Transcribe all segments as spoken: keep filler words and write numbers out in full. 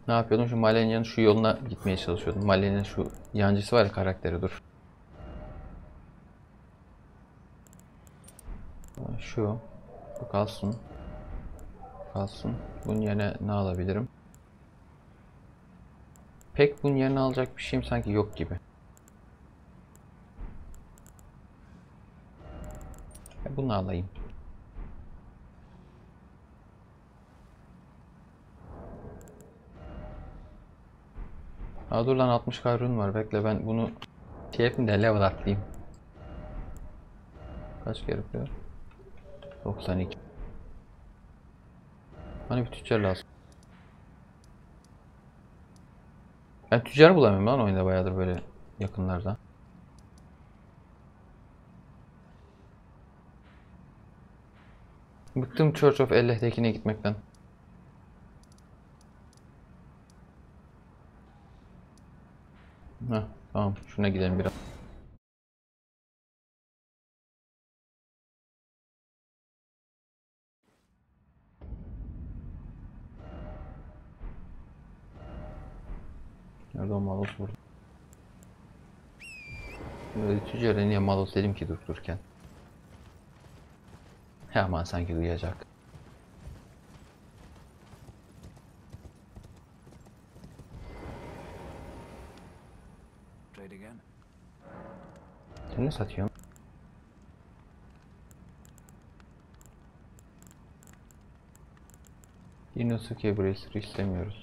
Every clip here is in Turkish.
Ne yapıyordum? Şu Malenia'nın şu yoluna gitmeye çalışıyordum. Malenia'nın şu yancısı var ya, karakteri, dur. Şu. Bu kalsın. Kalsın. Bunun yerine ne alabilirim? Pek bunun yerine alacak bir şeyim sanki yok gibi. E bunu alayım. Aa, dur lan, altmış kavrun var. Bekle, ben bunu şey yapayım da level atlayayım. Kaç kere yapıyor? doksan iki. Hani bir tüccar lazım. Ben tüccar bulamıyorum lan oyunda bayağıdır böyle yakınlarda. Bıktım Church of Elleh'tekine gitmekten. Heh, tamam, şuna gidelim biraz. Nerede o Malos burada? Böyle tüccara niye Malos dedim ki durup dururken. He aman, sanki duyacak. Sen ne satıyorsun? Inosuke Bracer istemiyoruz.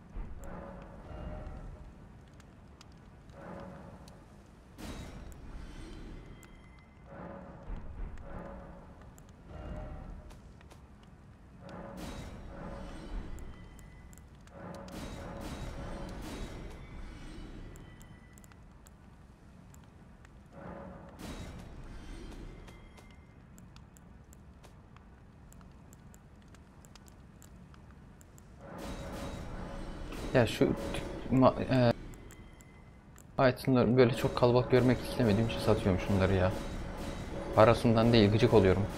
Ya şu e, itemları böyle çok kalabalık görmek istemediğim için satıyorum şunları ya. Parasından değil, gıcık oluyorum.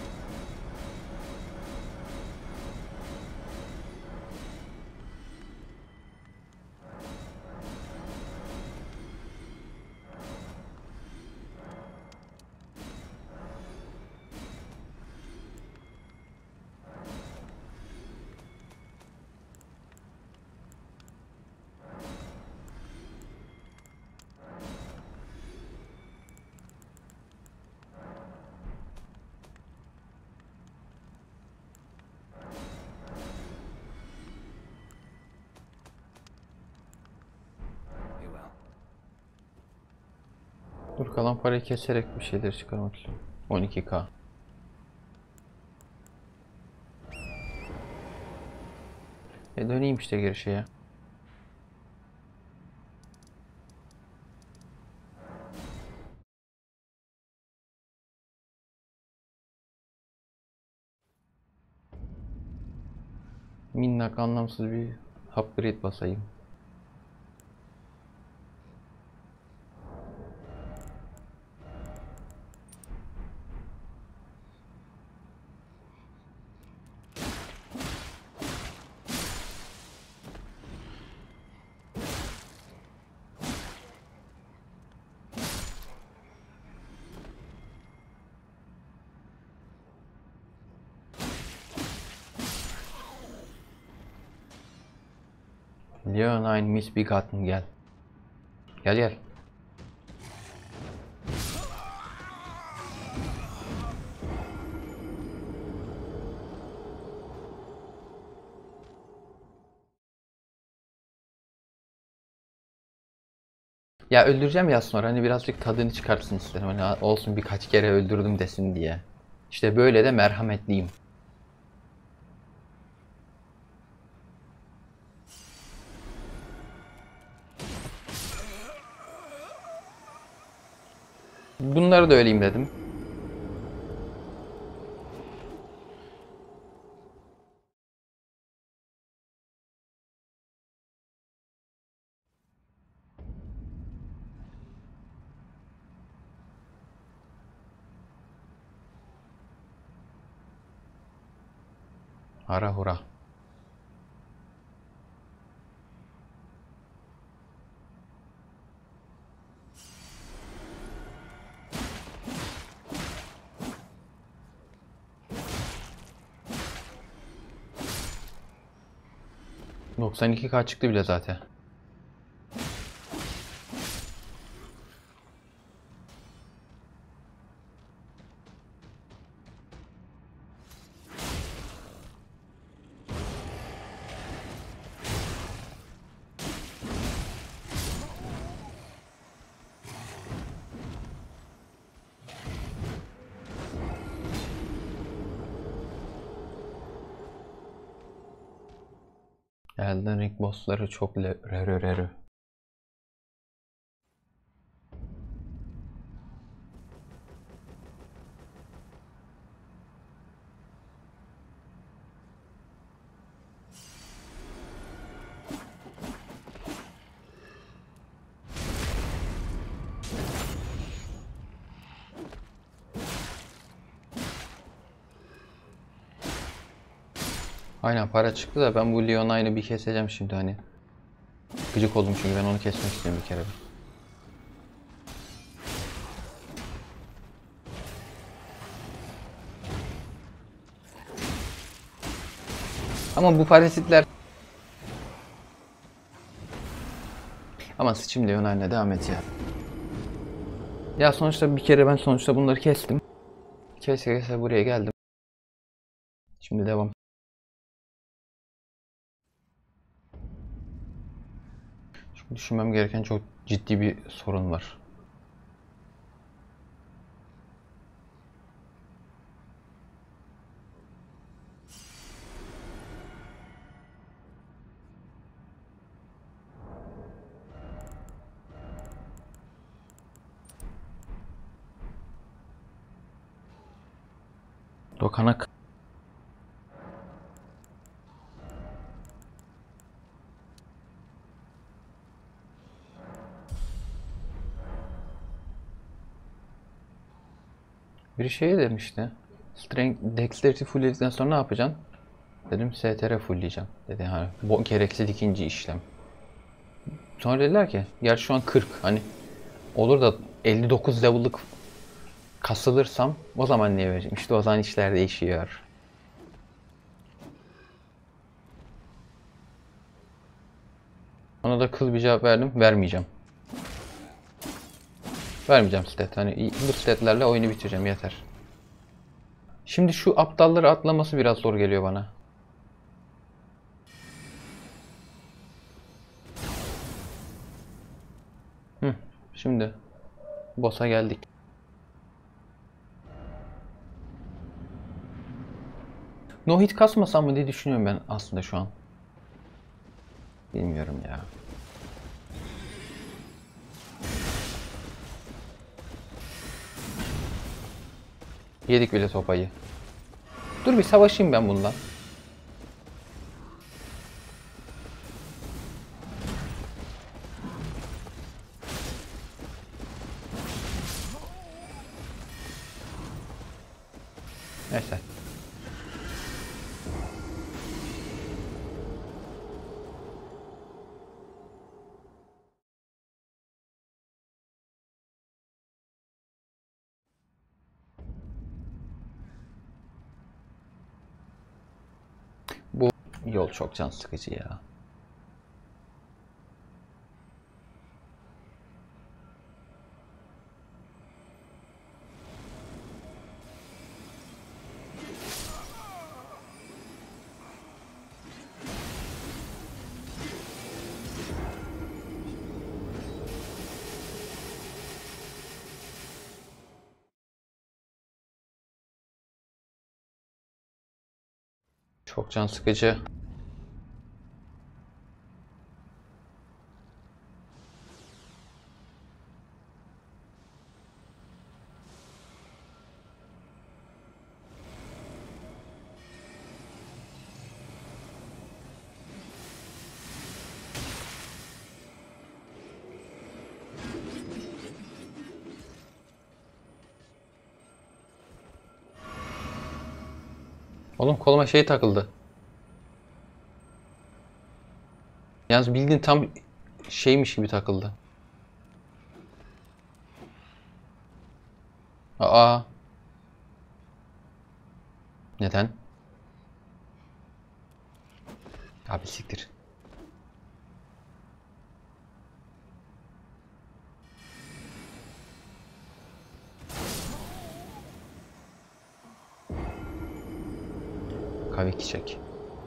Dur, kalan parayı keserek bir şeyler çıkarmak istiyorum. on iki K. E döneyim işte geri şeye. Minnak anlamsız bir upgrade basayım. Leonine Misbegotten, gel. Gel gel. Ya öldüreceğim ya sonra, hani birazcık tadını çıkartsın istedim. Hani olsun, birkaç kere öldürdüm desin diye. İşte böyle de merhametliyim. Bunları da öleyim dedim. Hara hura. doksan iki K çıktı bile zaten. Elden Ring bossları çok rero rero. Aynen para çıktı da ben bu Leona'yı bir keseceğim şimdi hani. Gıcık oldum çünkü ben onu kesmek istiyorum bir kere bir. Ama bu parazitler... Ama sıçayım Leona'yla devam et ya. Ya sonuçta bir kere ben sonuçta bunları kestim. Kese kese buraya geldim. Şimdi devam. Çünkü düşünmem gereken çok ciddi bir sorun var. Dokanak. Bir şey demişti. Strength, Dexterity fullledikten sonra ne yapacaksın? Dedim S T R fullleyeceğim. Dedi hani bu gereksiz ikinci işlem. Sonra dediler ki gerçi şu an kırk hani olur da elli dokuz level'lık kasılırsam o zaman niye vereceğim? İşte o zaman işler değişiyor. Ona da kıl bir cevap verdim. Vermeyeceğim. Vermeyeceğim stat. Hani bu statlerle oyunu bitireceğim yeter. Şimdi şu aptalları atlaması biraz zor geliyor bana. Hı, şimdi boss'a geldik. No hit kasmasam mı diye düşünüyorum ben aslında şu an. Bilmiyorum ya. Yedik bile sopayı. Dur bir savaşayım ben bundan. Neyse. Bu yol çok can sıkıcı ya. Çok can sıkıcı. Oğlum koluma şey takıldı. Yalnız bildiğin tam şeymiş gibi takıldı. Aa. Neden? Abi siktir. gerekecek.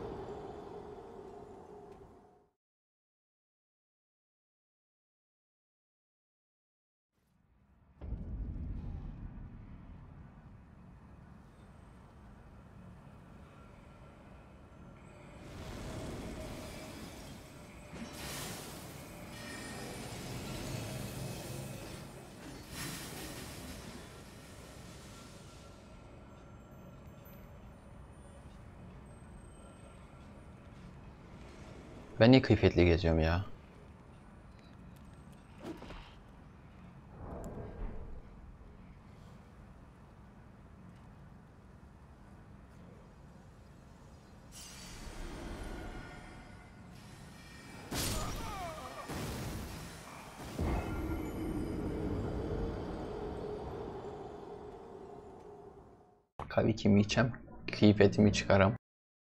Ben niye kıyafetli geziyorum ya? Kahve kimi içem, kıyafetimi çıkaram.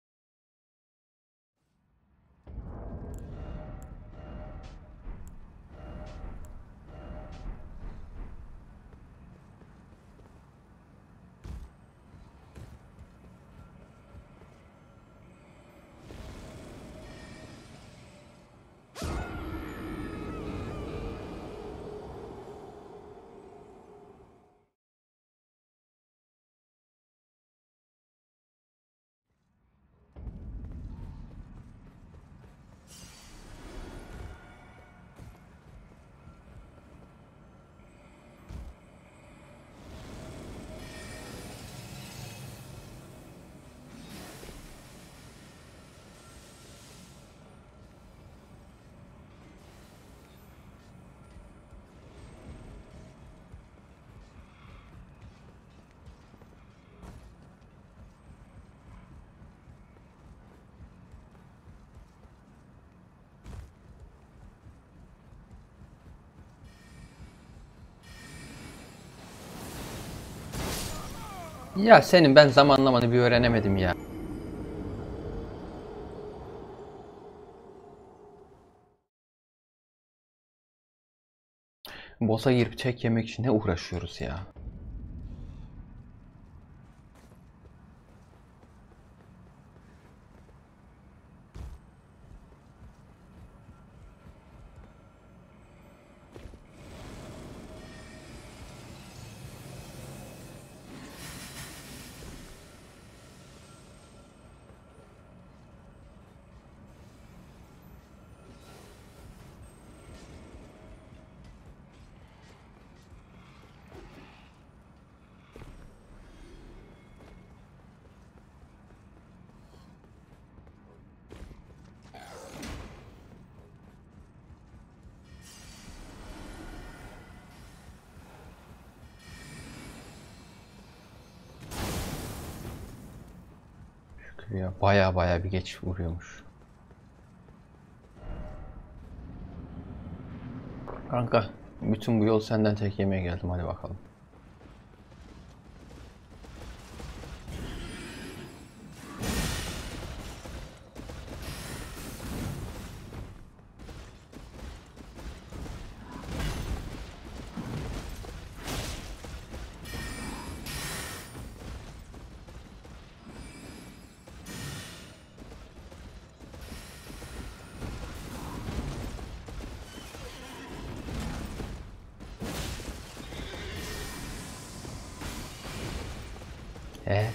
Ya senin ben zamanlamanı bir öğrenemedim ya. Boss'a girip tek yemek için ne uğraşıyoruz ya. Şükür ya, baya baya bir geç vuruyormuş. Kanka, bütün bu yol senden tek yemeğe geldim, hadi bakalım. E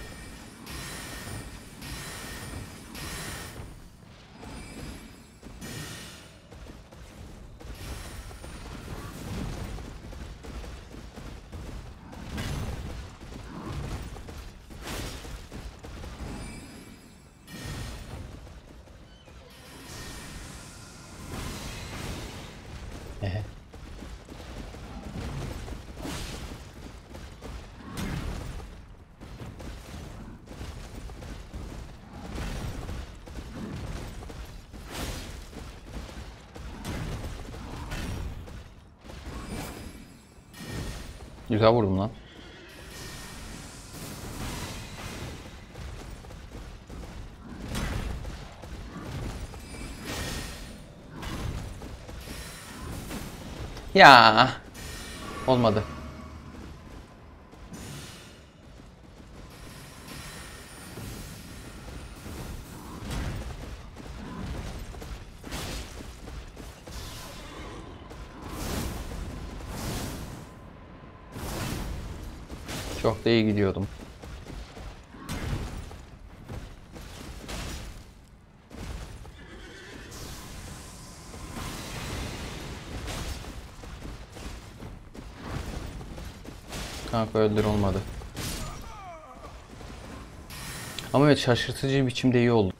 E Güzel vurdum lan. Ya olmadı. Çok da iyi gidiyordum. Kanka öldür olmadı. Ama evet, şaşırtıcı bir biçimde iyi oldu.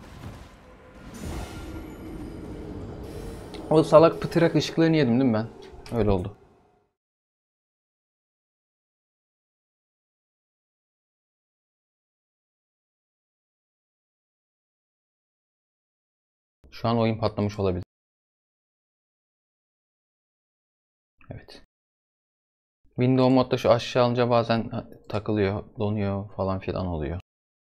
O salak pıtırak ışıklarını yedim değil mi ben? Öyle oldu. Şu an oyun patlamış olabilir. Evet. Windows modda şu aşağı alınca bazen takılıyor, donuyor falan filan oluyor.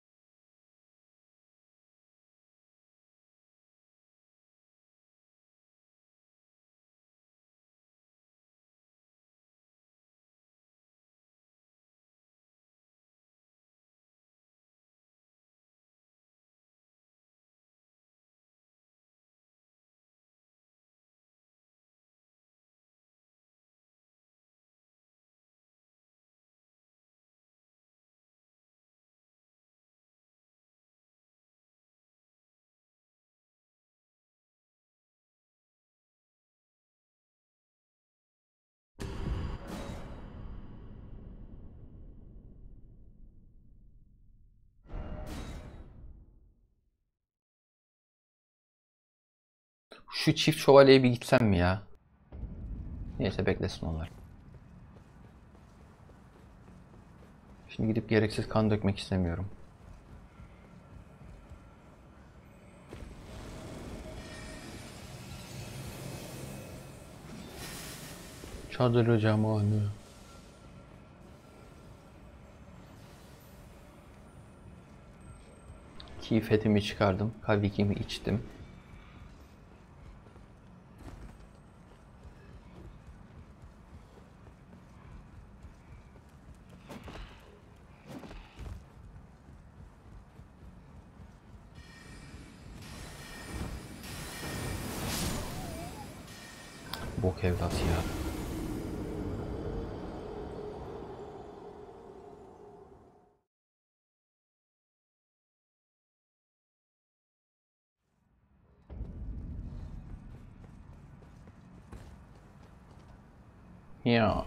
Şu çift şövalyeye bir gitsem mi ya? Neyse, beklesin onlar. Şimdi gidip gereksiz kan dökmek istemiyorum. Çadır zamanı. Keyfetimi çıkardım. Kavikimi içtim. Bok evlat ya. Ya.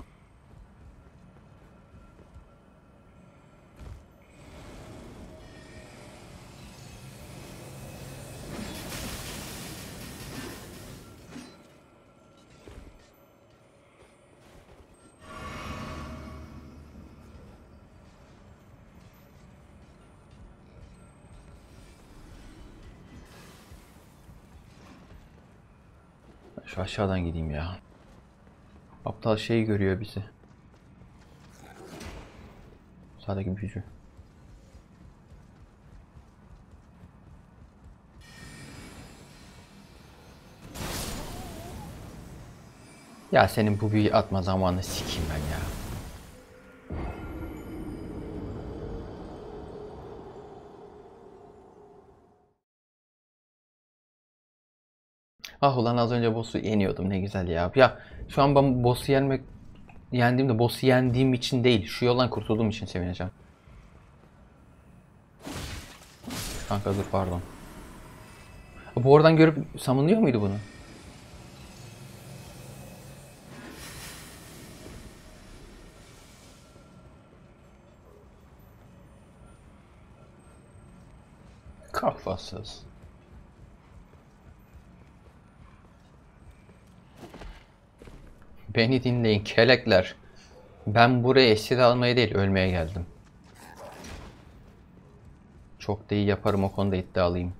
Şu aşağıdan gideyim ya. Aptal şey görüyor bizi. Sağdaki büyücü. Ya senin bu büyüyü atma zamanını sikeyim ben ya. Ah ulan, az önce boss'u yeniyordum, ne güzel ya. Ya şu an ben boss'u yenmek yendiğimde boss'u yendiğim için değil, şu yoldan kurtulduğum için sevineceğim. Kanka dur, pardon. Bu oradan görüp summonlıyor muydu bunu? Kafasız. Beni dinleyin kelekler. Ben buraya esir almaya değil, ölmeye geldim. Çok da iyi yaparım, o konuda iddialıyım.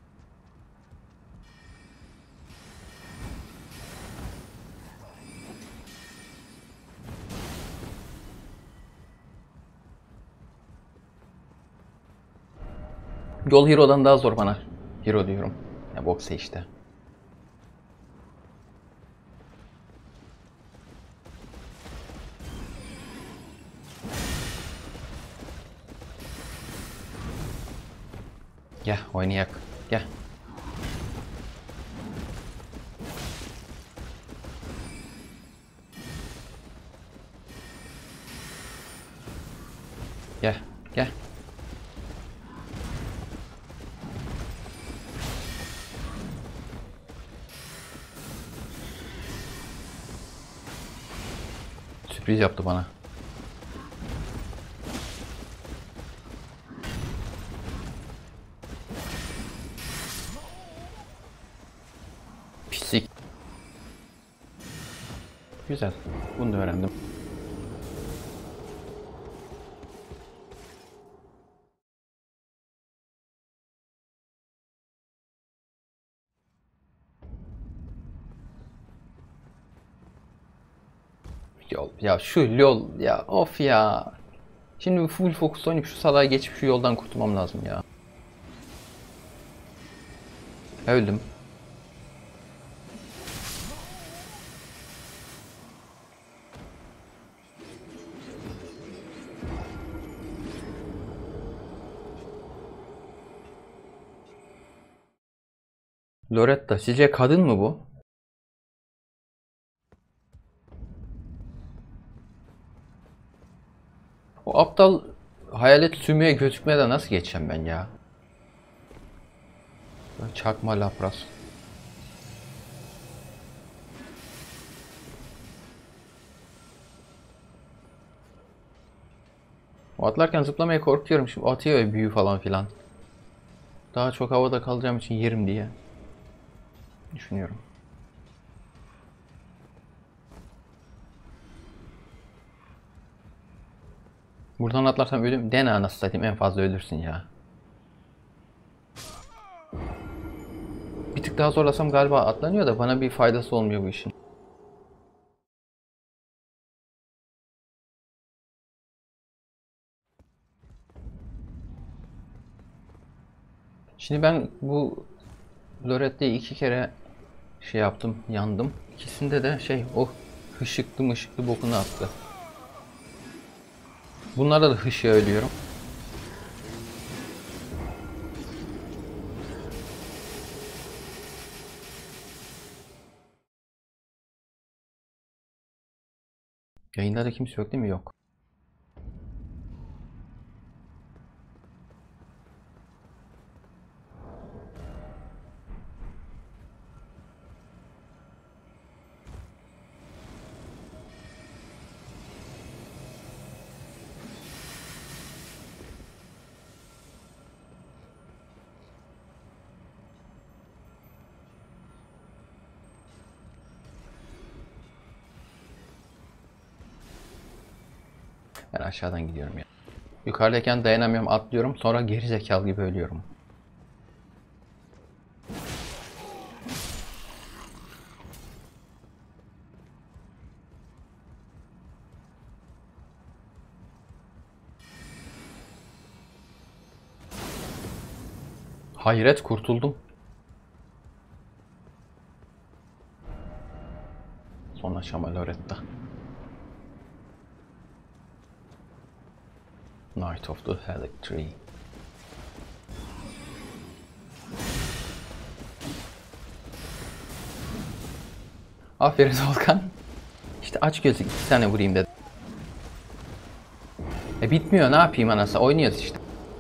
Yol Hero'dan daha zor bana. Hero diyorum. Ya boksa işte. Gel oynayak. Gel. Gel. Gel. Sürpriz yaptı bana. Pislik. Güzel. Bunu da öğrendim. Yol. Ya şu yol ya of ya. Şimdi full fokus oynayıp şu salağa geçip şu yoldan kurtulmam lazım ya. Öldüm. Loretta, sizce kadın mı bu? O aptal hayalet sümüğe gözükmeden nasıl geçeceğim ben ya? Çakma lapras. O atlarken zıplamaya korkuyorum. Şimdi atıyor ya büyü falan filan. Daha çok havada kalacağım için yerim diye düşünüyorum. Buradan atlarsam ölüm. Dene anasını satayım, en fazla ölürsün ya. Bir tık daha zorlasam galiba atlanıyor da bana bir faydası olmuyor bu işin. Şimdi ben bu Lorette'yi iki kere şey yaptım, yandım. İkisinde de şey o hışıklı mışıklı bokunu attı. Bunlarda da hışığa ölüyorum. Yayında da kimse yok değil mi? Yok. Ben aşağıdan gidiyorum ya. Yukarıdayken dayanamıyorum, atlıyorum. Sonra geri zekalı gibi ölüyorum. Hayret, kurtuldum. Son aşama Loretta. Knight of the Helic Tree. Aferin Volkan. İşte aç gözlük iki tane vurayım dedim. E bitmiyor, ne yapayım anası, oynuyoruz işte.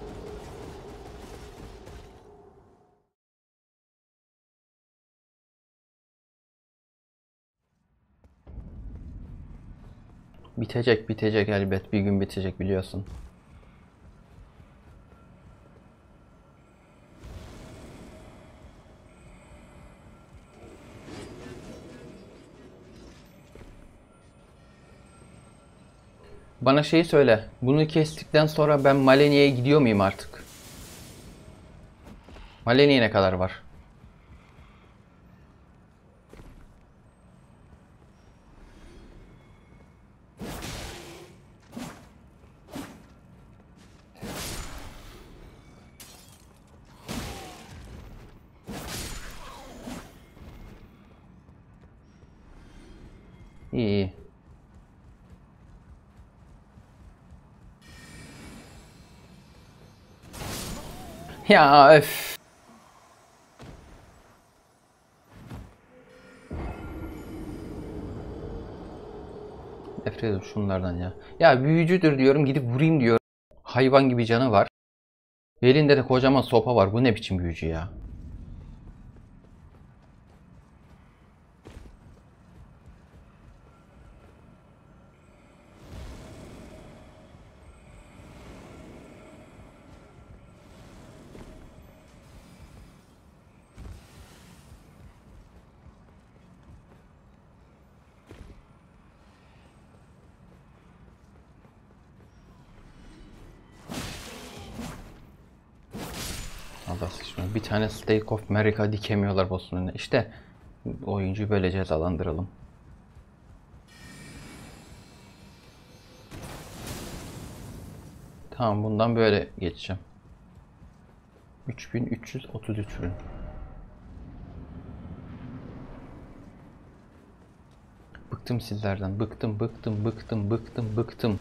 Bitecek bitecek elbet, bir gün bitecek biliyorsun. Bana şeyi söyle. Bunu kestikten sonra ben Malenia'ya gidiyor muyum artık? Malenia ne kadar var? İyi iyi. Ya öf. Nefret ediyorum şunlardan ya. Ya büyücüdür diyorum, gidip vurayım diyor. hayvan gibi canı var. Elinde de kocaman sopa var. Bu ne biçim büyücü ya? Allah sıçma. Bir tane Stake of America dikemiyorlar boss'un önüne. İşte oyuncuyu böyle cezalandıralım. Tamam, bundan böyle geçeceğim. üç bin üç yüz otuz üç ürün. Bıktım sizlerden. Bıktım, bıktım, bıktım, bıktım, bıktım.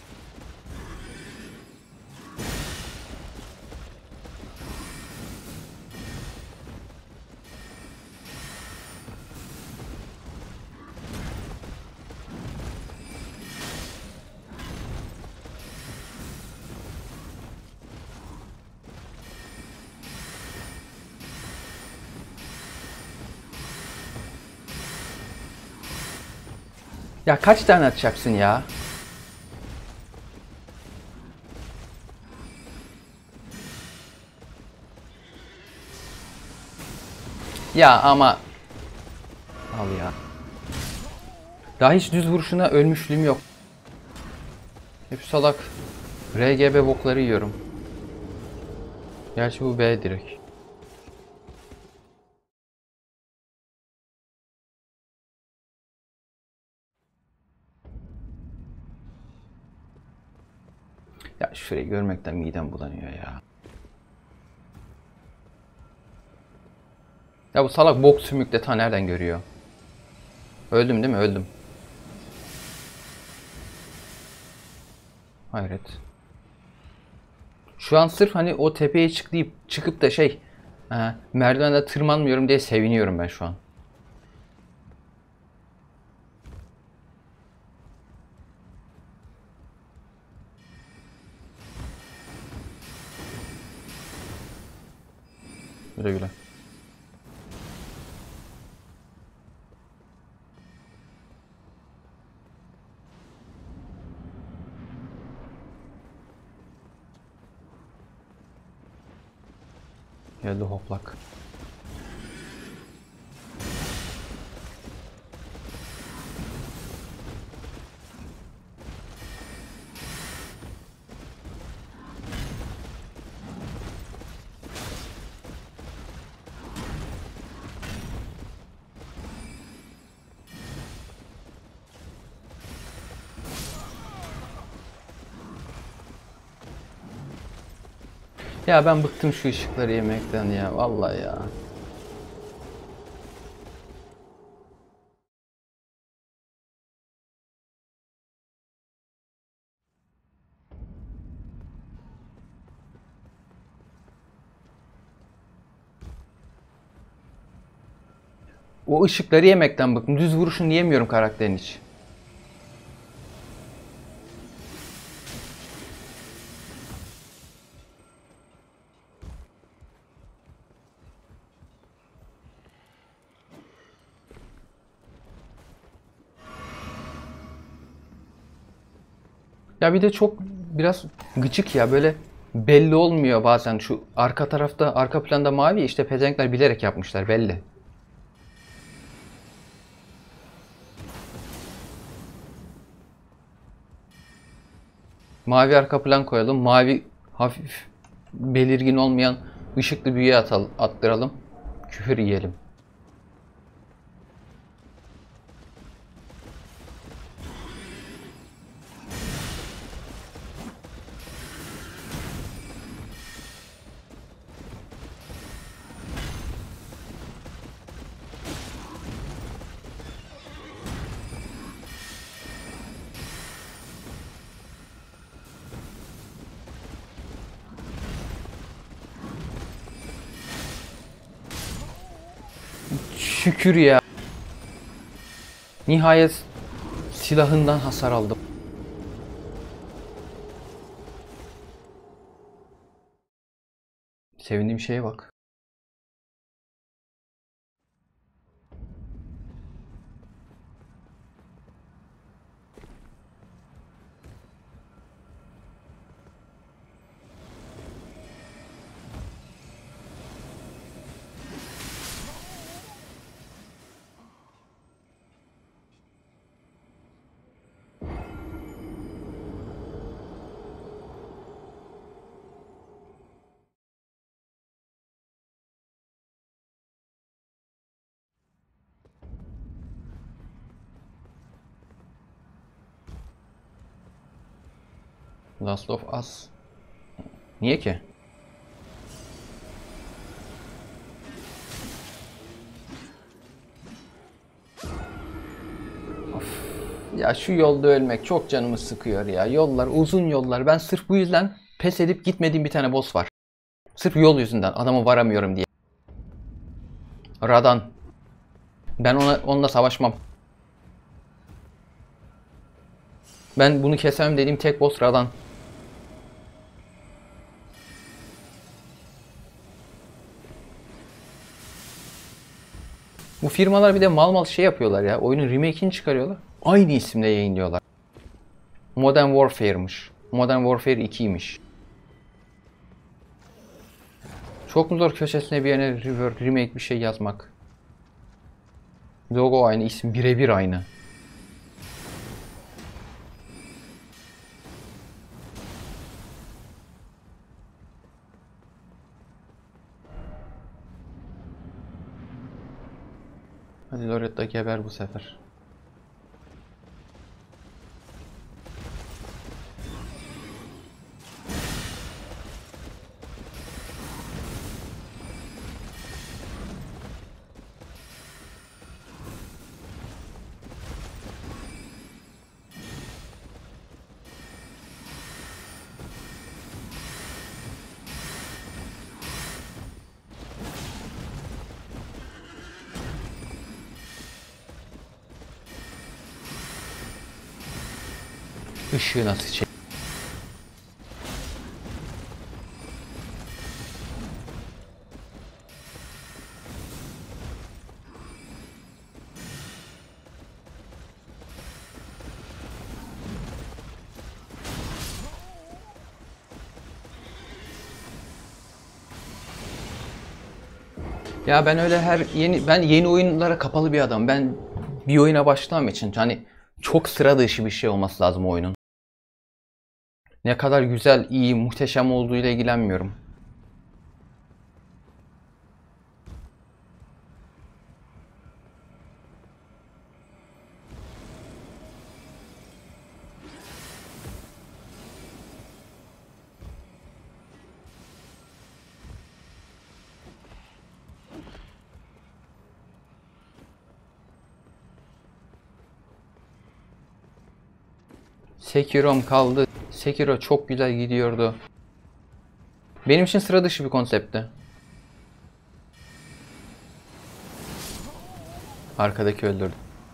Ya kaç tane atacaksın ya? Ya ama al ya. Daha hiç düz vuruşuna ölmüşlüğüm yok. Hep salak R G B bokları yiyorum. Gerçi bu B direkt. Ya şurayı görmekten midem bulanıyor ya. Ya bu salak bok sümükle ta nereden görüyor? Öldüm değil mi? Öldüm. Hayret. Şu an sırf hani o tepeye çıkıp çıkıp da şey e, merdivende tırmanmıyorum diye seviniyorum ben şu an. Güle güle. Geldi hoplak. Ya ben bıktım şu ışıkları yemekten ya. Vallahi ya. O ışıkları yemekten bıktım. Düz vuruşunu yemiyorum karakterin hiç. Ya bir de çok biraz gıcık ya, böyle belli olmuyor bazen, şu arka tarafta, arka planda mavi, işte pezevenkler bilerek yapmışlar belli. Mavi arka plan koyalım, mavi hafif belirgin olmayan ışıklı büyüye atalım, attıralım, küfür yiyelim. Şükür ya. Nihayet silahından hasar aldım. Sevindiğim şeye bak. Last of Us. Niye ki? Of. Ya şu yolda ölmek çok canımı sıkıyor ya. Yollar, uzun yollar. Ben sırf bu yüzden pes edip gitmediğim bir tane boss var. Sırf yol yüzünden adamı varamıyorum diye. Radan. Ben ona onunla savaşmam. Ben bunu kesemem dediğim tek boss Radan. Bu firmalar bir de mal mal şey yapıyorlar ya. Oyunun remake'ini çıkarıyorlar. Aynı isimle yayınlıyorlar. Modern Warfare'mış. Modern Warfare ikiymiş. Çok mu zor köşesine bir yerine rework, remake bir şey yazmak? Logo aynı, isim birebir aynı. Hadi Loretta geber bu sefer. Işığı nasıl çek? Ya ben öyle her yeni ben yeni oyunlara kapalı bir adam. Ben bir oyuna başlamam için hani çok sıra dışı bir şey olması lazım o oyunun. Ne kadar güzel, iyi, muhteşem olduğuyla ilgilenmiyorum. Sekiro'm kaldı. Sekiro çok güzel gidiyordu. Benim için sıra dışı bir konseptti. Arkadaki öldürdü.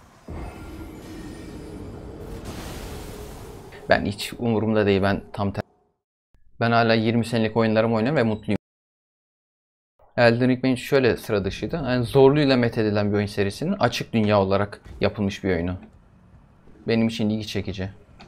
Ben hiç umurumda değil. Ben tam ter Ben hala yirmi senelik oyunlarımı oynuyorum ve mutluyum. Elden Ring benim için şöyle sıra dışıydı. Yani zorluğuyla methedilen bir oyun serisinin açık dünya olarak yapılmış bir oyunu. Benim için ilgi çekici.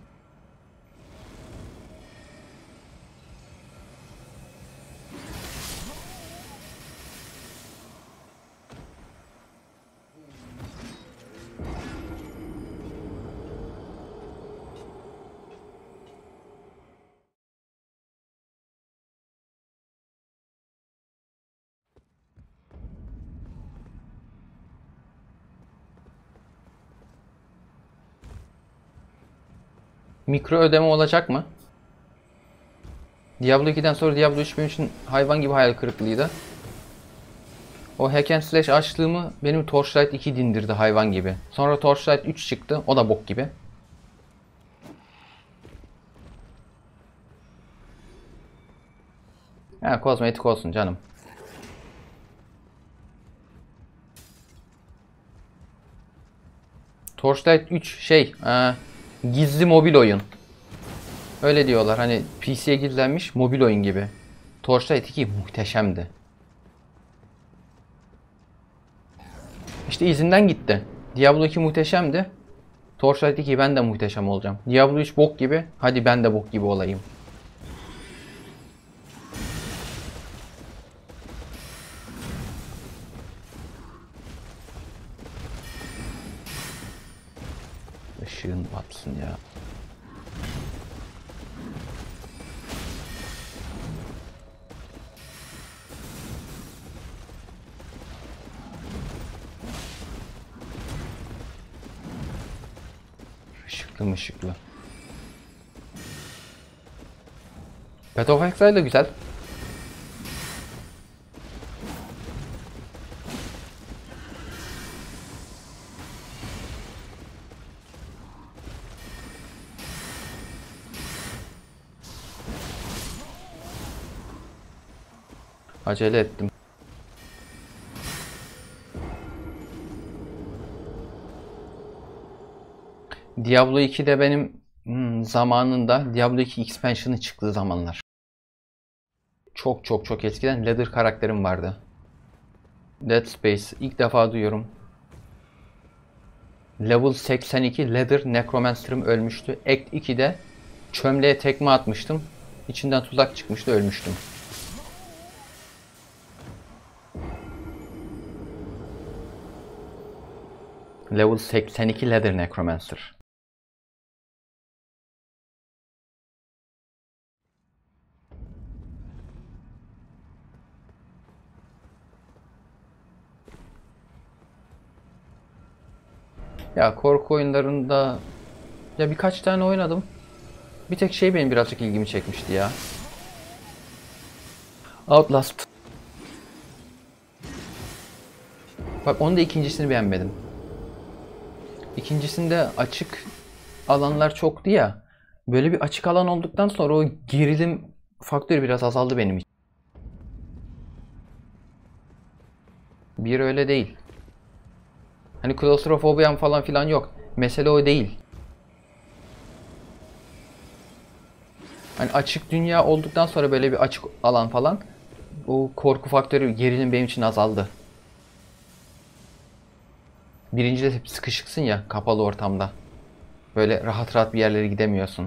Mikro ödeme olacak mı? Diablo ikiden sonra Diablo üç benim için hayvan gibi hayal kırıklığıydı. O hack and slash açlığımı benim Torchlight iki dindirdi hayvan gibi. Sonra Torchlight üç çıktı. O da bok gibi. Ha, kozmetik olsun canım. Torchlight üç şey, e, gizli mobil oyun. Öyle diyorlar, hani P C'ye gizlenmiş mobil oyun gibi. Torchlight iki muhteşemdi. İşte izinden gitti. Diablo iki muhteşemdi. Torchlight iki ben de muhteşem olacağım. Diablo üç bok gibi. Hadi ben de bok gibi olayım. Işığın batsın ya. Işıklı mışıklı. Path of Exile de güzel. Acele ettim. Diablo iki'de benim hmm, zamanında Diablo iki expansion'ı çıktığı zamanlar. Çok çok çok eskiden Ladder karakterim vardı. Dead Space ilk defa duyuyorum. Level seksen iki Ladder Necromancer'ım ölmüştü. Act iki'de çömleğe tekme atmıştım. İçinden tuzak çıkmıştı, ölmüştüm. Level seksen iki Ladder Necromancer. Ya korku oyunlarında ya birkaç tane oynadım. Bir tek şey benim birazcık ilgimi çekmişti ya. Outlast. Bak onun da ikincisini beğenmedim. İkincisinde açık alanlar çoktu ya. Böyle bir açık alan olduktan sonra o gerilim faktörü biraz azaldı benim için. Bir öyle değil. Hani klostrofobiyam falan filan yok. Mesele o değil. Hani açık dünya olduktan sonra böyle bir açık alan falan o korku faktörü, gerilim benim için azaldı. Birincide hep sıkışıksın ya kapalı ortamda. Böyle rahat rahat bir yerlere gidemiyorsun.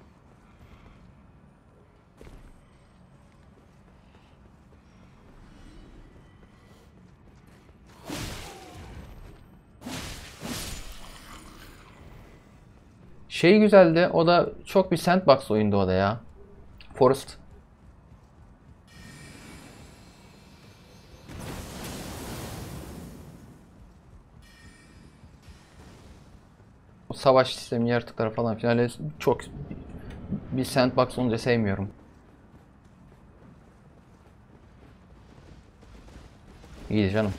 Şey güzeldi. O da çok bir sandbox oyundu o da ya. Forest. O savaş sistemi, yaratıkları falan filan öyle çok bir sandbox olunca sevmiyorum. İyi canım.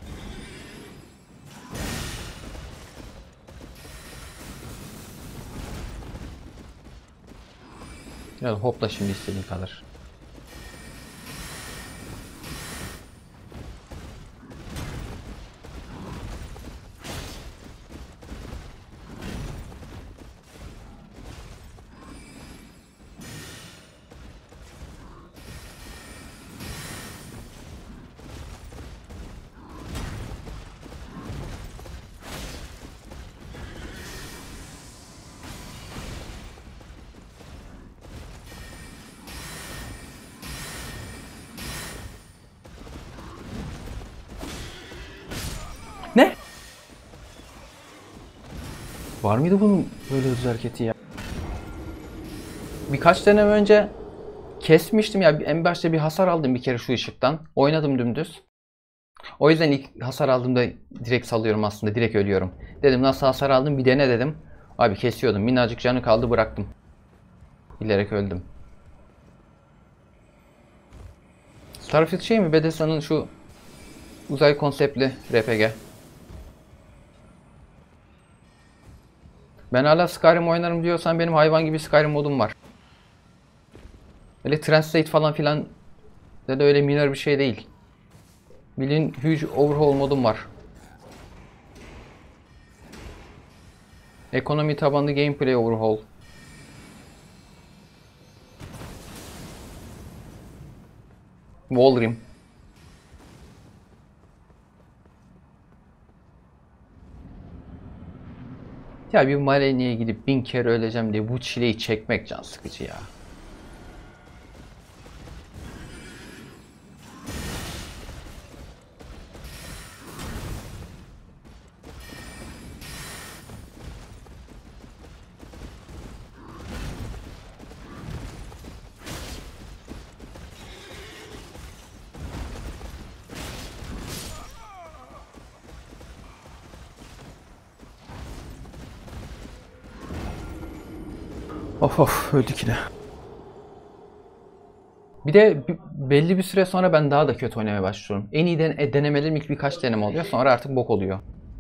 Ya hopla şimdi istediğin kadar. Ne? Var mıydı bunun böyle hızlı hareketi ya? Birkaç dönem önce kesmiştim ya. En başta bir hasar aldım bir kere şu ışıktan. Oynadım dümdüz. O yüzden ilk hasar aldığımda direkt salıyorum aslında. Direkt ölüyorum. Dedim nasıl hasar aldım bir dene dedim. Abi kesiyordum. Minnacık canı kaldı bıraktım. Bilerek öldüm. Starfield şey mi? Bethesda'nın şu uzay konseptli R P G. Ben hala Skyrim oynarım diyorsan benim hayvan gibi Skyrim modum var. Öyle Translate falan filan da öyle minor bir şey değil. Bilin huge overhaul modum var. Ekonomi tabanlı gameplay overhaul. Wolverine. Ya bir Maleni'ye gidip bin kere öleceğim diye bu çileyi çekmek can sıkıcı ya. Of of öldük yine. Bir de belli bir süre sonra ben daha da kötü oynamaya başlıyorum. En iyi den e, denemelerim ilk birkaç deneme oluyor. Sonra artık bok oluyor.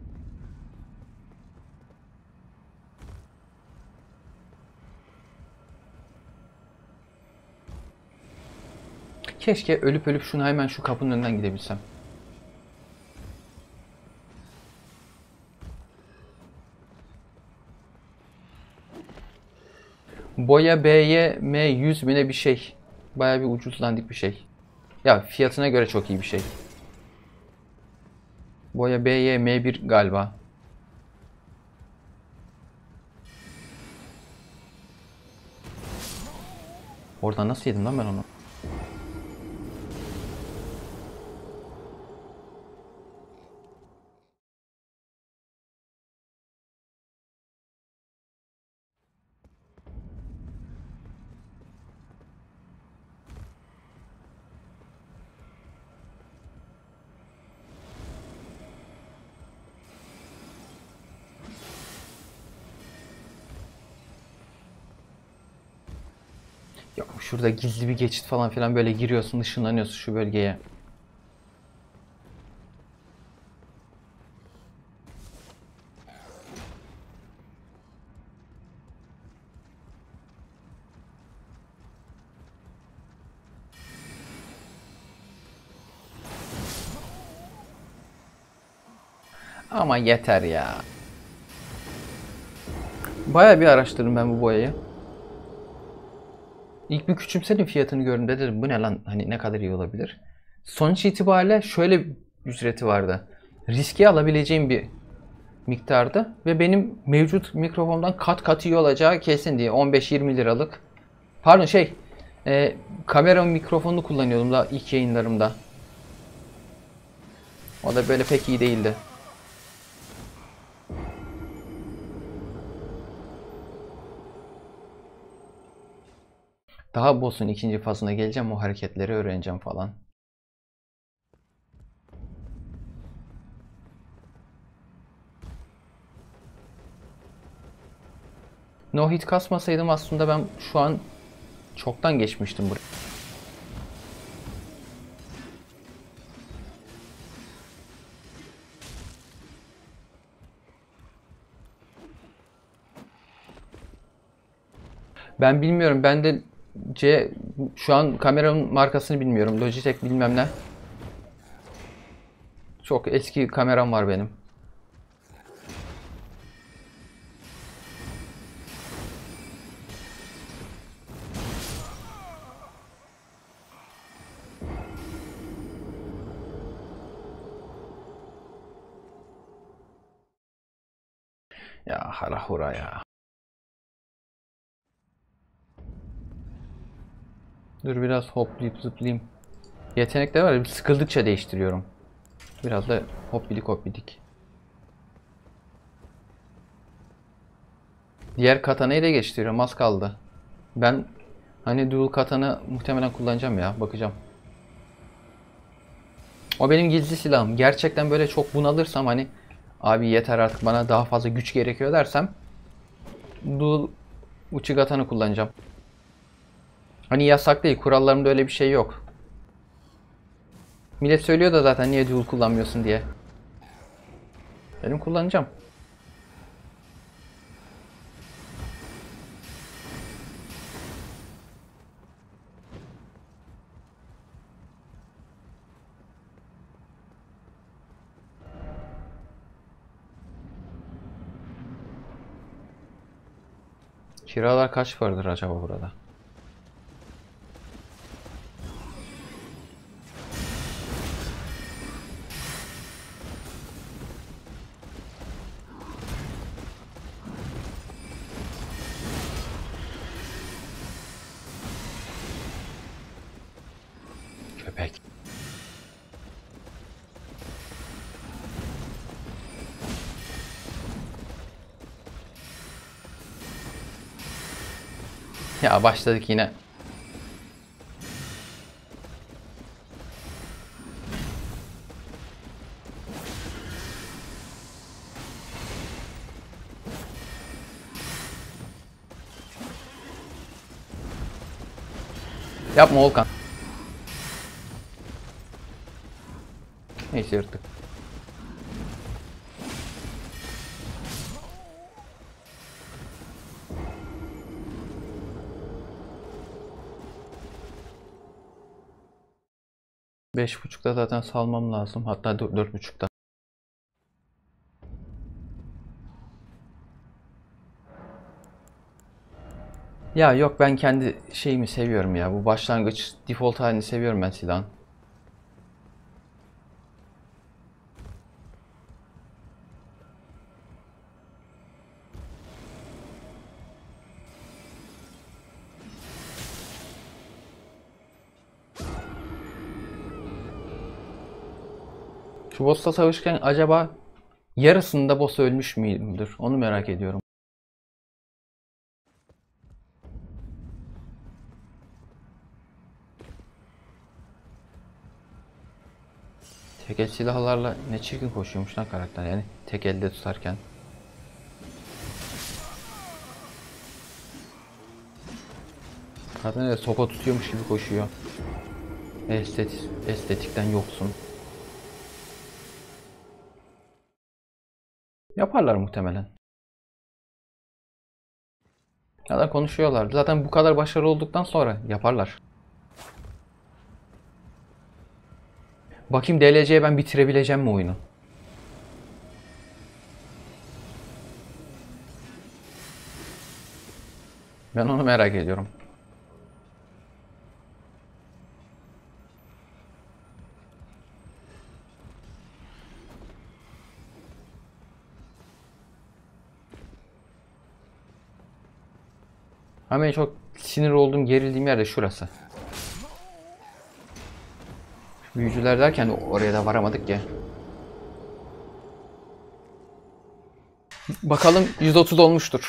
Keşke ölüp ölüp şunu hemen şu kapının önünden gidebilsem. Boya B'ye M yüz bine bir şey. Bayağı bir ucuzlandık bir şey. Ya fiyatına göre çok iyi bir şey. Boya B'ye M bir galiba. Oradan nasıl yedim lan ben onu? Yok şurada gizli bir geçit falan filan böyle giriyorsun, ışınlanıyorsun şu bölgeye. Ama yeter ya. Bayağı bir araştırdım ben bu boyayı. İlk bir küçümsedim, fiyatını gördüm, dedim bu ne lan, hani ne kadar iyi olabilir. Sonuç itibariyle şöyle bir ücreti vardı. Riski alabileceğim bir miktardı ve benim mevcut mikrofondan kat kat iyi olacağı kesin diye on beş yirmi liralık. Pardon şey e, kamera mikrofonunu kullanıyordum da ilk yayınlarımda. O da böyle pek iyi değildi. Daha boss'un ikinci fazına geleceğim, o hareketleri öğreneceğim falan. No hit kasmasaydım aslında ben şu an çoktan geçmiştim buraya. Ben bilmiyorum. Ben de C şu an kameranın markasını bilmiyorum. Logitech bilmem ne. Çok eski kameram var benim. Ya harahura ya. Dur biraz hoplayıp zıplayayım. Yetenekler var ya, sıkıldıkça değiştiriyorum. Biraz da hoppidik hoppidik. Diğer katanayı da geçtiriyorum, az kaldı. Ben hani dual katana muhtemelen kullanacağım ya, bakacağım. O benim gizli silahım. Gerçekten böyle çok bunalırsam, hani abi yeter artık bana daha fazla güç gerekiyor dersem dual uchigata'nı kullanacağım. Hani yasak değil, kurallarımda öyle bir şey yok. Millet söylüyor da zaten niye dual kullanmıyorsun diye. Benim kullanacağım. Kiralar kaç paradır acaba burada? Ya başladık yine. Yapma Volkan. Neyse yırttık. Beş buçukta zaten salmam lazım. Hatta dört buçukta. Ya yok, ben kendi şeyimi seviyorum ya. Bu başlangıç default halini seviyorum ben silahın. Şu boss'la savaşırken acaba yarısında boss ölmüş müdür? Onu merak ediyorum. Tek el silahlarla ne çirkin koşuyormuş lan karakter, yani tek elde tutarken. Kadın öyle sopa tutuyormuş gibi koşuyor. Estetik, estetikten yoksun. Yaparlar muhtemelen. Ya da konuşuyorlar. Zaten bu kadar başarılı olduktan sonra yaparlar. Bakayım D L C'ye ben bitirebileceğim mi oyunu? Ben onu merak ediyorum. Ama en çok sinir olduğum, gerildiğim yer de şurası. Büyücüler derken oraya da varamadık ya. Bakalım yüz otuz olmuştur.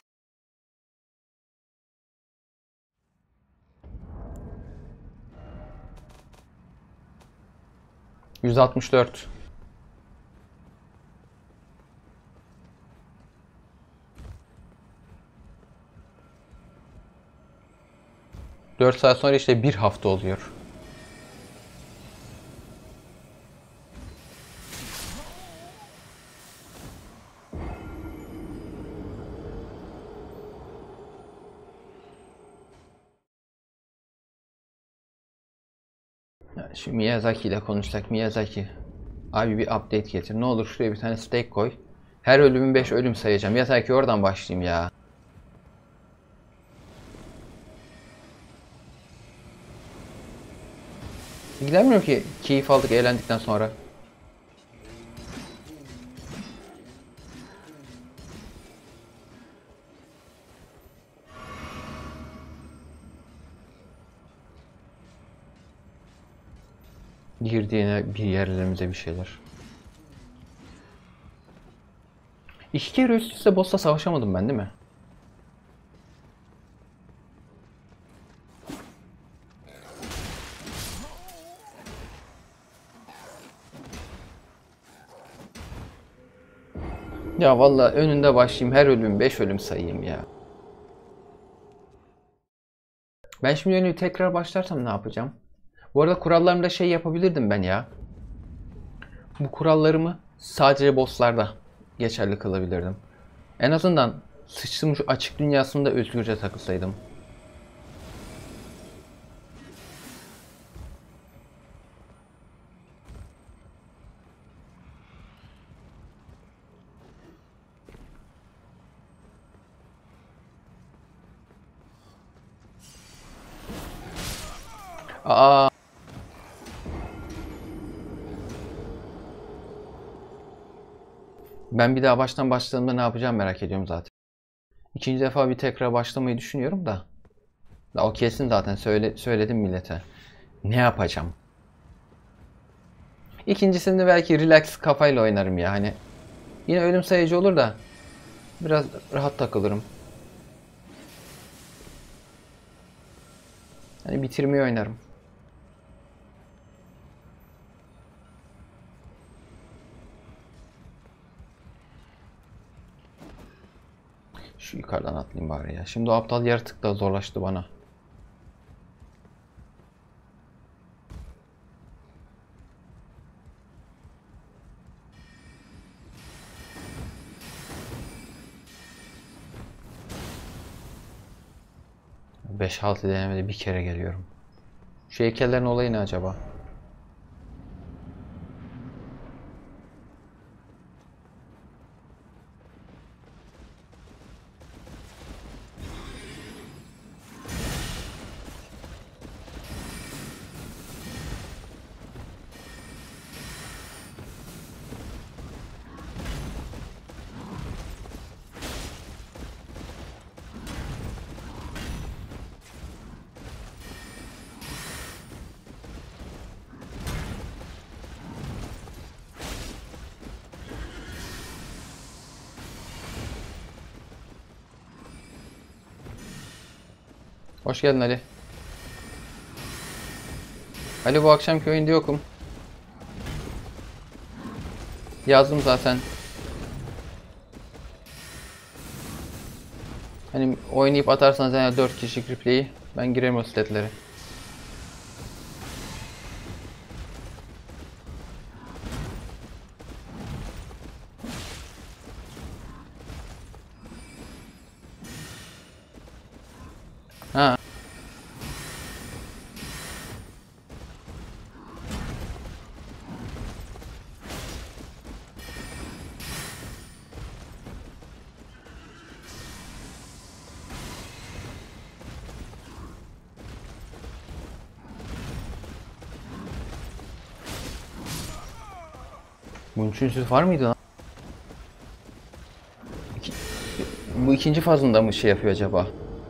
yüz altmış dört. dört saat sonra işte bir hafta oluyor. Yani şu Miyazaki ile konuşsak. Miyazaki, abi bir update getir. Ne olur şuraya bir tane stake koy. Her ölümün beş ölüm sayacağım. Yeter ki oradan başlayayım ya. İlgilenmiyorum ki keyif aldık eğlendikten sonra. Girdiğine bir yerlerimize bir şeyler. İki kere üst üste boss'la savaşamadım ben değil mi? Ya vallahi önünde başlayayım, her ölüm beş ölüm sayayım ya. Ben şimdi önü tekrar başlarsam ne yapacağım? Bu arada kurallarımda şey yapabilirdim ben ya. Bu kurallarımı sadece bosslarda geçerli kılabilirdim. En azından sıçtım şu açık dünyasında özgürce takılsaydım. Aa. Ben bir daha baştan başladığımda ne yapacağım merak ediyorum zaten. İkinci defa bir tekrar başlamayı düşünüyorum da. Da o kesin zaten, söyle, söyledim millete. Ne yapacağım? İkincisinde belki relax kafayla oynarım ya, hani. Yine ölüm sayıcı olur da biraz rahat takılırım. Hani bitirmeyi oynarım. Şu yukarıdan atlayayım bari ya. Şimdi o aptal yaratık da zorlaştı bana. beş altı denemede bir kere geliyorum. Şu heykellerin olayı ne acaba? Hoş geldin Ali. Ali, bu akşamki oyunda yokum. Yazdım zaten. Hani oynayıp atarsanız yani dört kişilik replay'i ben girerim o statlere. Ha. Bunun üçüncüsü var mıydı lan? İki, bu ikinci fazında mı şey yapıyor acaba?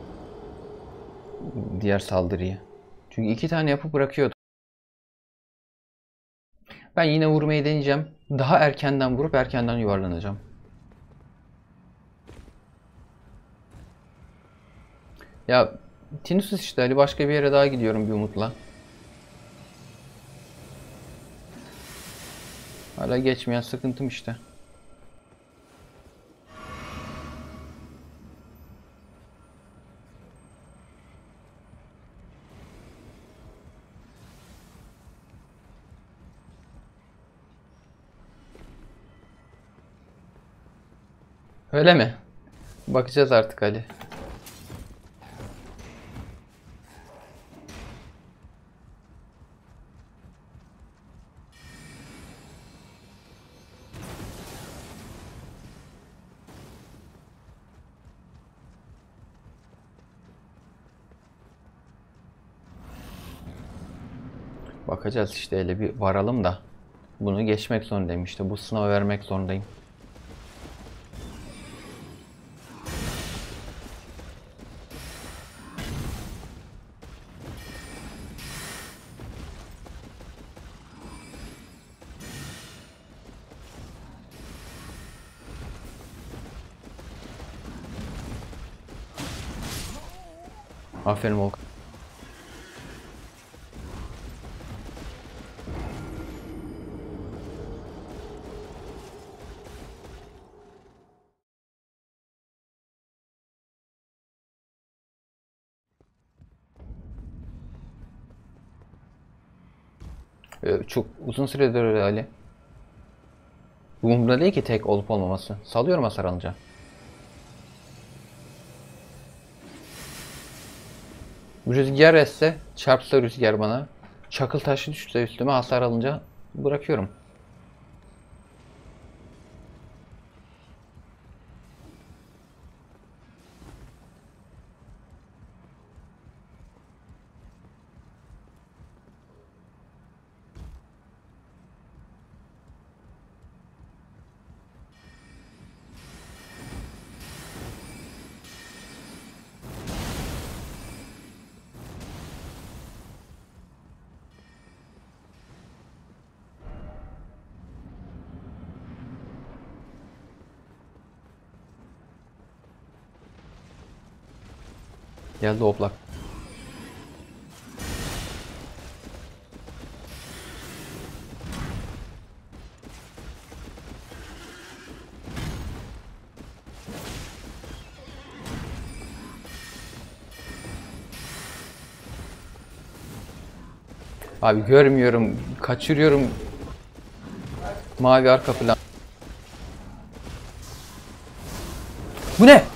Diğer saldırıyı. Çünkü iki tane yapıp bırakıyordu. Ben yine vurmayı deneyeceğim. Daha erkenden vurup erkenden yuvarlanacağım. Ya Tinnitus işte Ali, başka bir yere daha gidiyorum bir umutla. Hala geçmeyen sıkıntım işte. Öyle mi? Bakacağız artık Ali. Bakacağız işte, öyle bir varalım da. Bunu geçmek zorundayım işte. Bu sınavı vermek zorundayım. Aferin Volkan. Ee, Çok uzun süredir öyle Ali. Bu umurumda değil ki tek olup olmaması. Salıyorum hasar alınca. Rüzgar esse, çarpsa rüzgar bana. Çakıl taşı düşse üstüme, hasar alınca bırakıyorum. Geldi oblak. Abi görmüyorum. Kaçırıyorum. Mavi arka plan. Bu ne?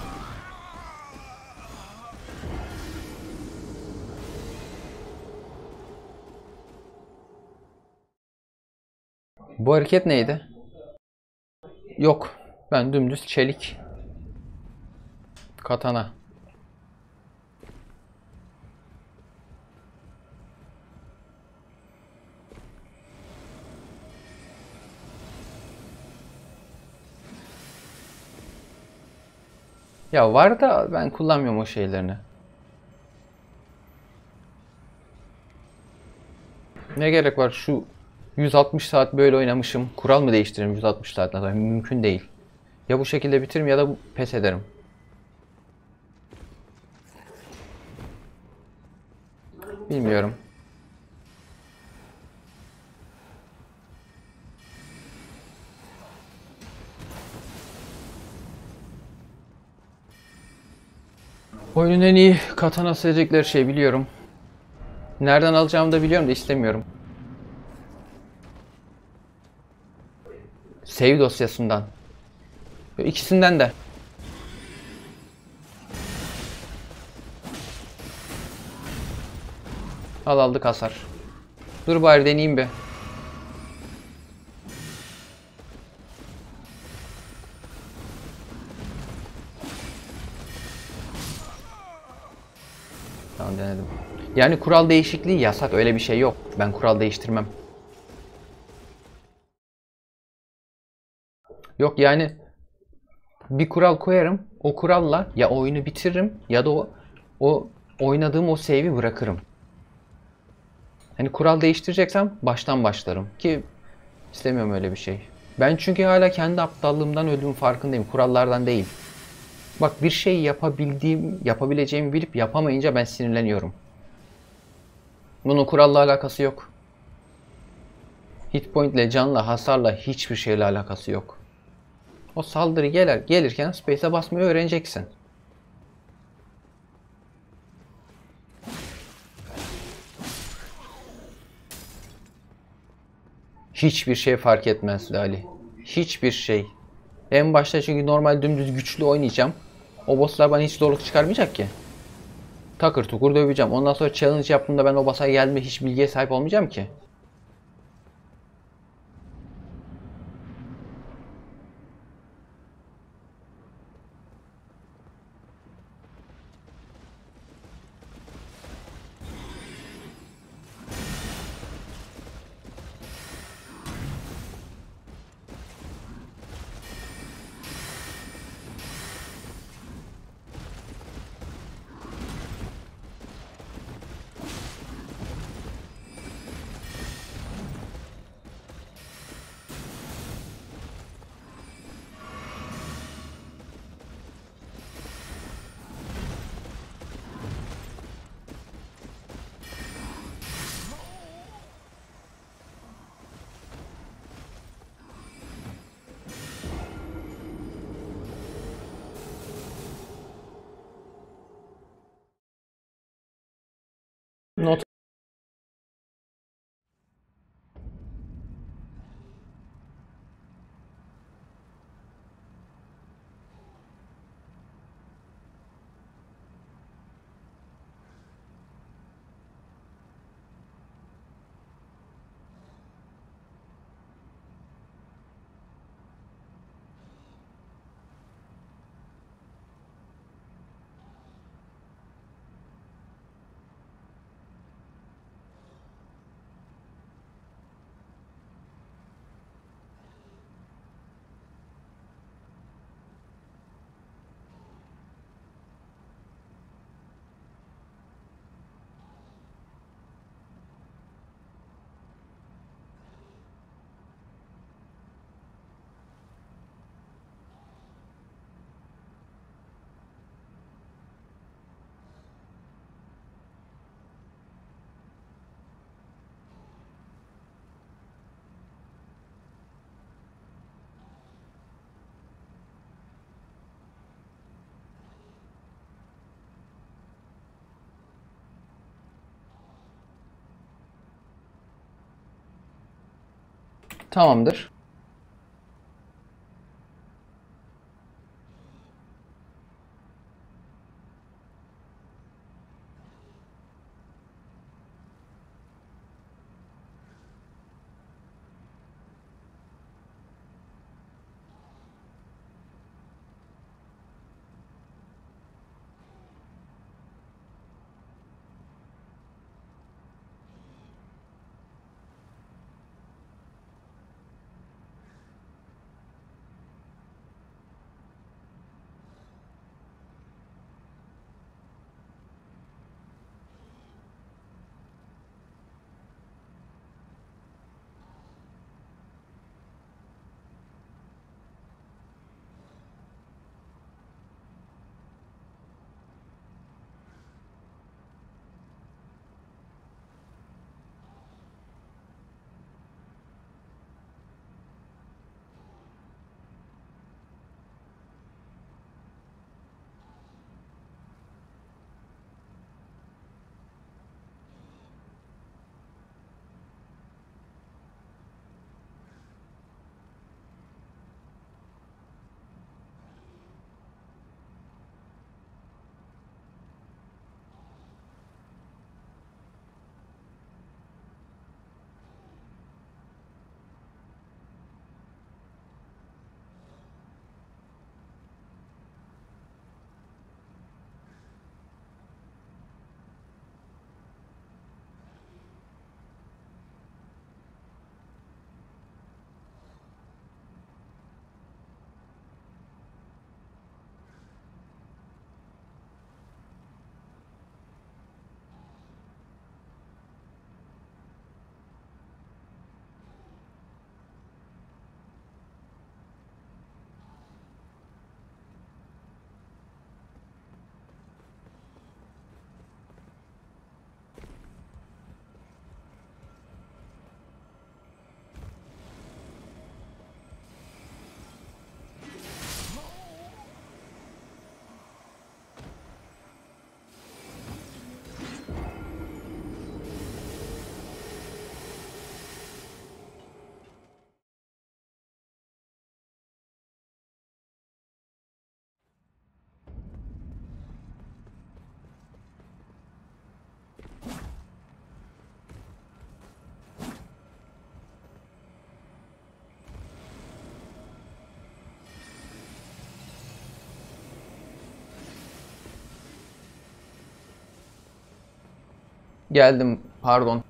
Bu hareket neydi? Yok. Ben dümdüz çelik. Katana. Ya var da ben kullanmıyorum o şeylerini. Ne gerek var şu yüz altmış saat böyle oynamışım. Kural mı değiştiririm yüz altmış saatten sonra? Mümkün değil. Ya bu şekilde bitiririm ya da pes ederim. Bilmiyorum. Oyunun en iyi katana sevecekleri şey biliyorum. Nereden alacağımı da biliyorum da istemiyorum. Save dosyasından. İkisinden de. Al aldık hasar. Dur bari deneyeyim bir. Tamam denedim. Yani kural değişikliği yasak, öyle bir şey yok. Ben kural değiştirmem. Yok yani bir kural koyarım. O kuralla ya oyunu bitiririm ya da o, o oynadığım o save'i bırakırım. Hani kural değiştireceksem baştan başlarım ki istemiyorum öyle bir şey. Ben çünkü hala kendi aptallığımdan öldüğüm farkındayım. Kurallardan değil. Bak bir şey yapabildiğim, yapabileceğimi bilip yapamayınca ben sinirleniyorum. Bunun kuralla alakası yok. Hit point'le, canla, hasarla hiçbir şeyle alakası yok. O saldırı gelir, gelirken space'e basmayı öğreneceksin. Hiçbir şey fark etmez Ali. Hiçbir şey. En başta çünkü normal dümdüz güçlü oynayacağım. O bosslar bana hiç zorluk çıkarmayacak ki. Takır tukur döveceğim. Ondan sonra challenge yaptığımda ben o boss'a gelme hiç bilgiye sahip olmayacağım ki. Tamamdır. Geldim. Pardon.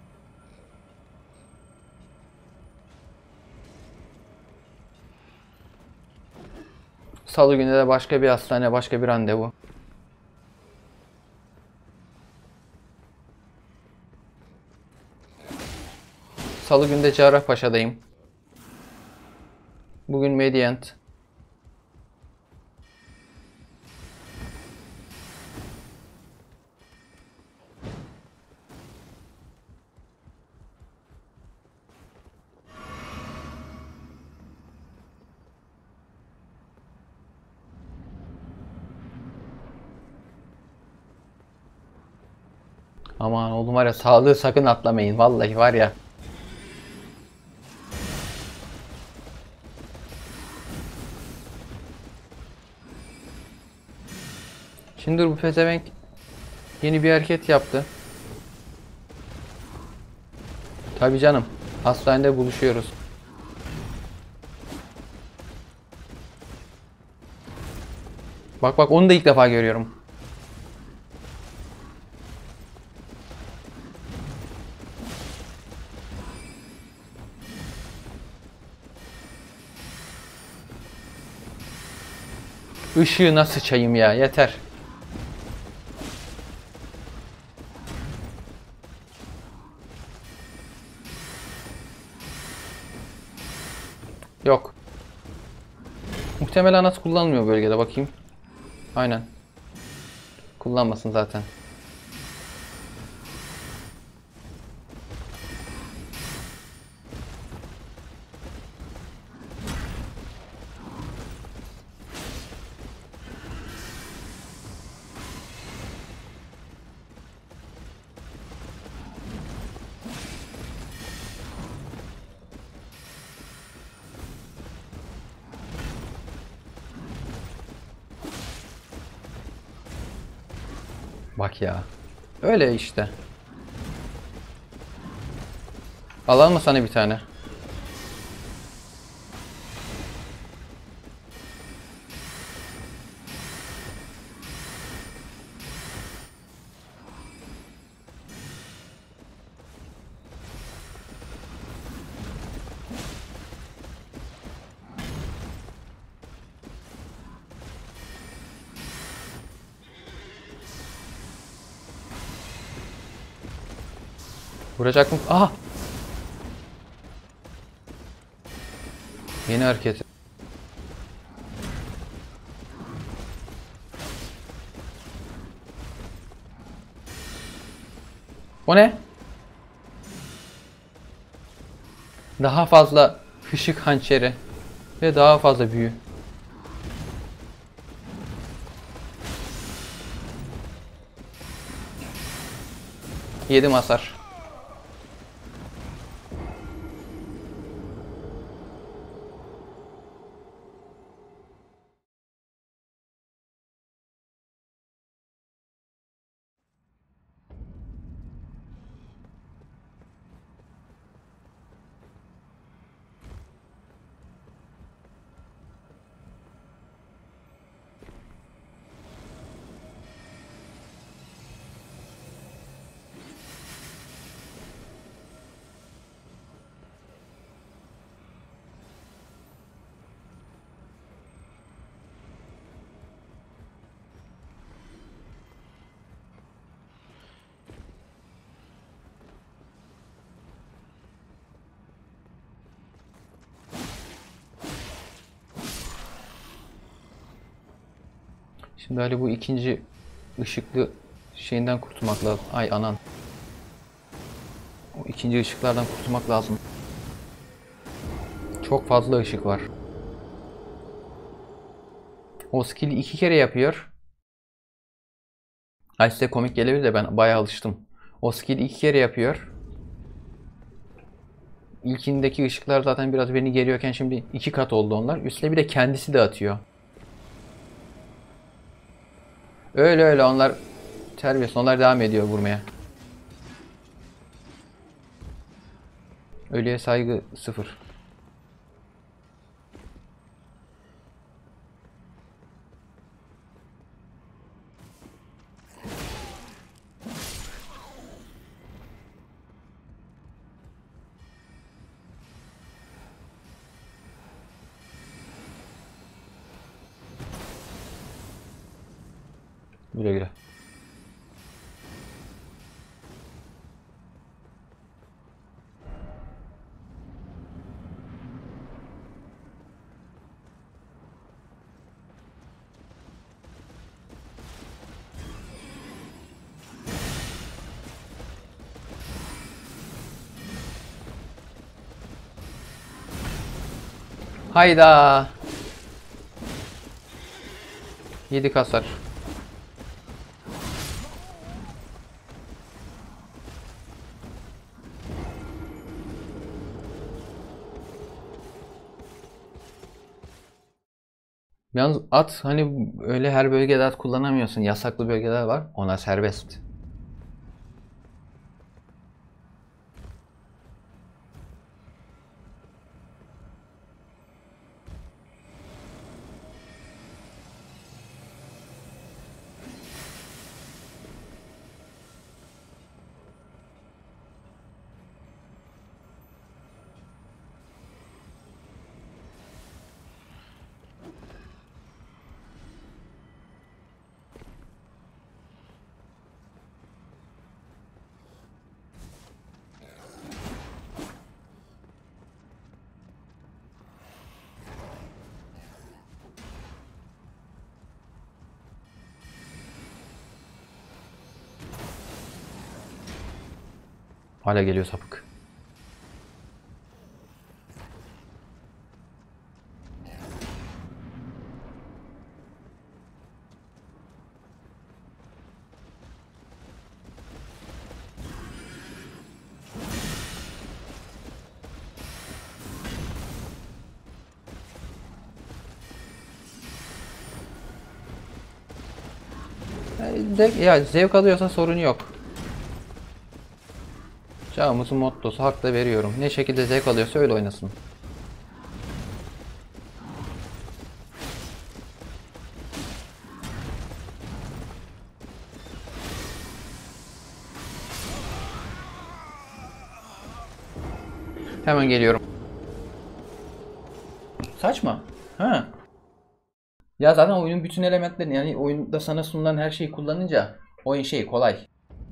Salı günü de başka bir hastane, başka bir randevu. Salı günü de Cerrahpaşa'dayım. Bugün Mediant. Aman oğlum var ya, sağlığı sakın atlamayın. Vallahi var ya. Şimdi dur, bu pezevenk yeni bir hareket yaptı. Tabii canım. Hastanede buluşuyoruz. Bak bak, onu da ilk defa görüyorum. Işığına sıçayım ya, yeter. Yok. Muhtemelen nasıl kullanılmıyor bölgede, bakayım. Aynen. Kullanmasın zaten. Bak ya. Öyle işte. Alalım mı sana bir tane? Vuracak mı? Aha! Yeni hareket. O ne? Daha fazla ışık hançeri ve daha fazla büyü. Yedim hasar. Şimdi Ali bu ikinci ışıklı şeyinden kurtulmak lazım. Ay anan. O ikinci ışıklardan kurtulmak lazım. Çok fazla ışık var. O skill'i iki kere yapıyor. Ay size komik gelebilir de ben bayağı alıştım. O skill'i iki kere yapıyor. İlkindeki ışıklar zaten biraz beni geriyorken şimdi iki kat oldu onlar. Üstüne bir de kendisi de atıyor. Öyle öyle onlar terbiyesiz. Onlar devam ediyor vurmaya. Ölüye saygı sıfır. Güle güle. Hayda. Yedi hasar. Yalnız at hani öyle her bölgede at kullanamıyorsun. Yasaklı bölgeler var. Ona serbest. Hala geliyor sapık. Yani zevk, ya zevk alıyorsa sorun yok. Çağımızın mottosu, hak da veriyorum. Ne şekilde zevk alıyorsa öyle oynasın. Hemen geliyorum. Saçma. Ha. Ya zaten oyunun bütün elementlerini, yani oyunda sana sunulan her şeyi kullanınca oyun şey kolay.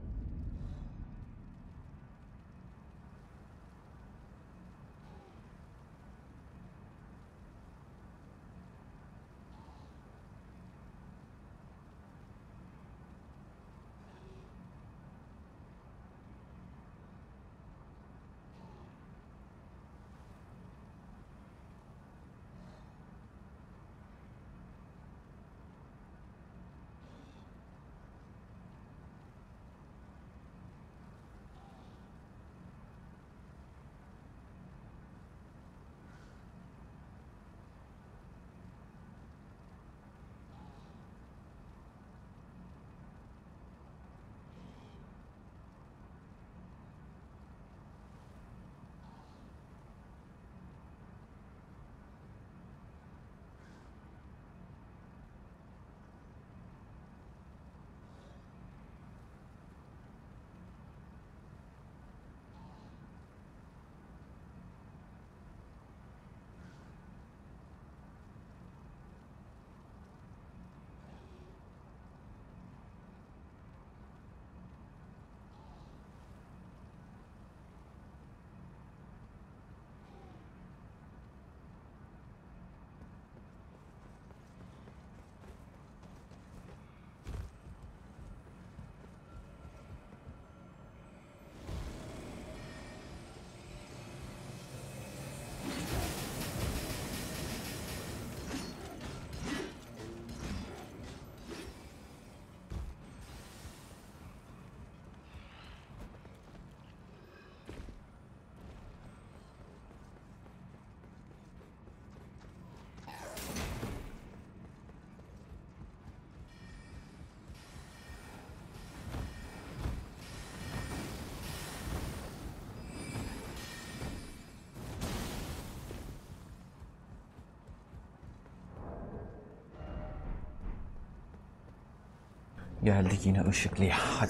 Geldik yine ışıklıya. Hadi.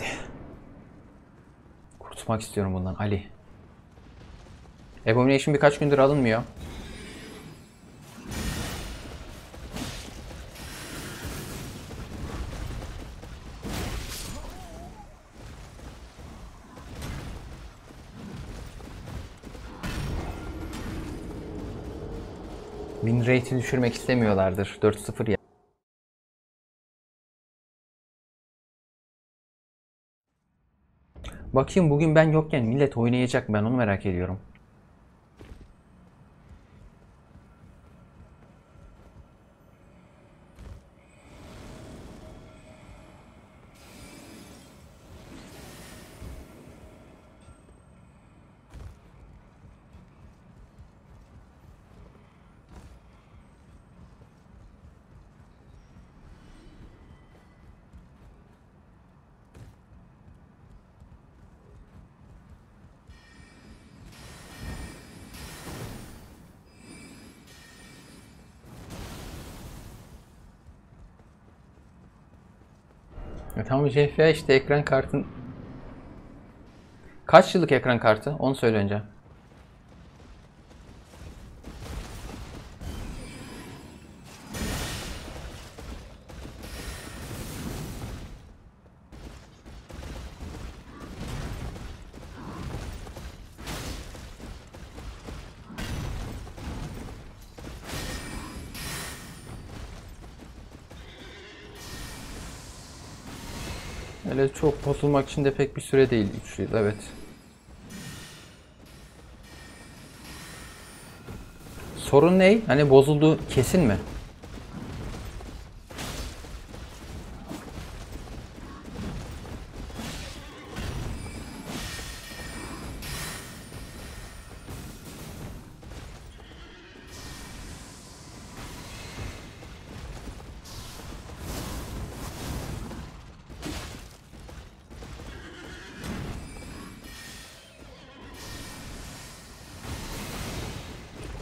Kurtulmak istiyorum bundan Ali. Abomination birkaç gündür alınmıyor. Win rate'i düşürmek istemiyorlardır. dört sıfır ya. Bakayım bugün ben yokken millet oynayacak, ben onu merak ediyorum. Ya tamam, G F A işte ekran kartın... Kaç yıllık ekran kartı? Onu söyle önce. Öyle çok bozulmak için de pek bir süre değil. üç yıl, evet. Sorun ne? Hani bozuldu kesin mi?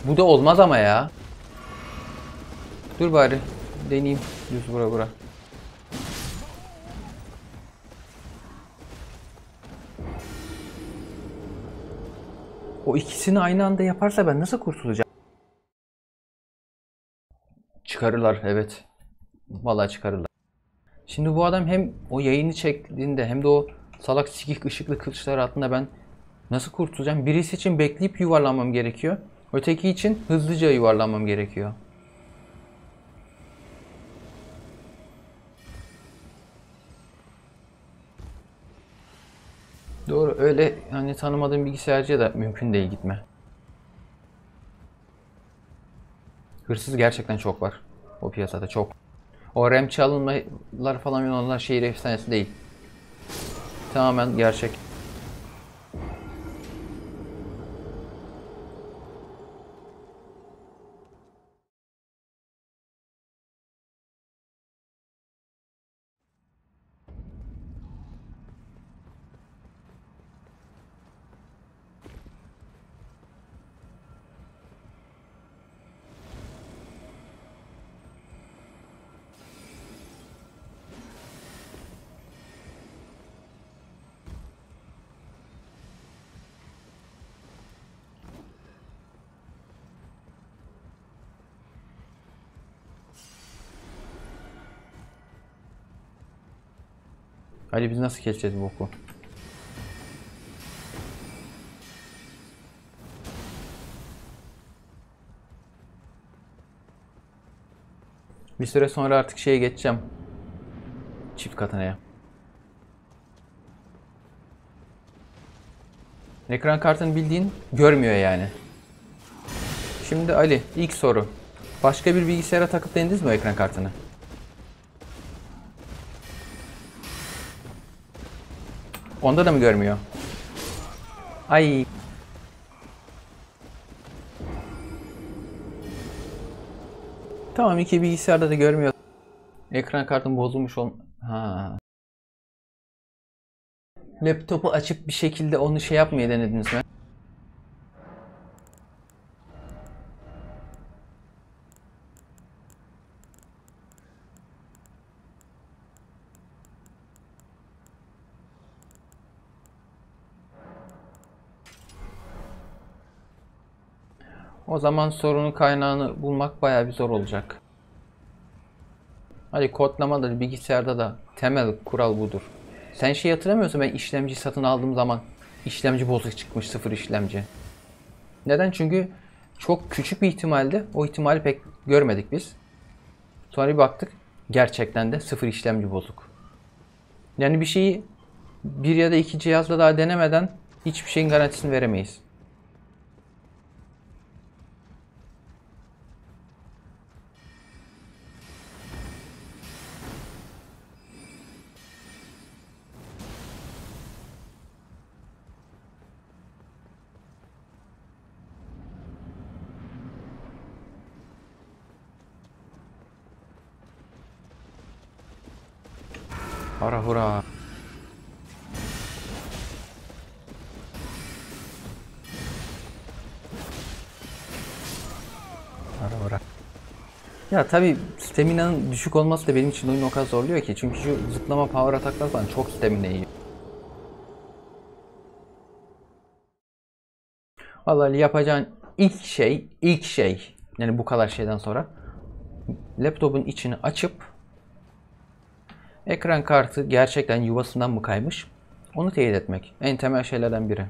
Bu da olmaz ama ya. Dur bari. Deneyeyim. Düz vura vura. O ikisini aynı anda yaparsa ben nasıl kurtulacağım? Çıkarırlar, evet. Vallahi çıkarırlar. Şimdi bu adam hem o yayını çektiğinde hem de o salak sikik ışıklı kılıçlar altında ben nasıl kurtulacağım? Birisi için bekleyip yuvarlanmam gerekiyor. Öteki için hızlıca yuvarlanmam gerekiyor. Doğru, öyle hani tanımadığım bilgisayarcıya da mümkün değil gitme. Hırsız gerçekten çok var. O piyasada çok. O RAM çalınmalar falan onlar şehir efsanesi değil. Tamamen gerçek. Ali biz nasıl keseceğiz bu oku? Bir süre sonra artık şeye geçeceğim. Çift katanaya. Ekran kartını bildiğin görmüyor yani. Şimdi Ali ilk soru. Başka bir bilgisayara takıp denediniz mi o ekran kartını? Onda da mı görmüyor? Ay. Tamam, iki bilgisayarda da görmüyor. Ekran kartım bozulmuş ol... Ha. Laptopu açıp bir şekilde onu şey yapmaya denediniz mi? O zaman sorunun kaynağını bulmak bayağı bir zor olacak. Hadi kodlamada da bilgisayarda da temel kural budur. Sen şey hatırlamıyorsun, ben işlemci satın aldığım zaman işlemci bozuk çıkmış, sıfır işlemci. Neden? Çünkü çok küçük bir ihtimalde o ihtimali pek görmedik biz. Sonra bir baktık gerçekten de sıfır işlemci bozuk. Yani bir şeyi bir ya da iki cihazla daha denemeden hiçbir şeyin garantisini veremeyiz. Hara hura. Hara hura. Ya tabi stamina'nın düşük olması da benim için oyunu o kadar zorluyor ki. Çünkü şu zıplama power ataklar falan çok stamina yiyor. Vallahi yapacağın ilk şey, ilk şey yani bu kadar şeyden sonra laptopun içini açıp ekran kartı gerçekten yuvasından mı kaymış onu teyit etmek. En temel şeylerden biri.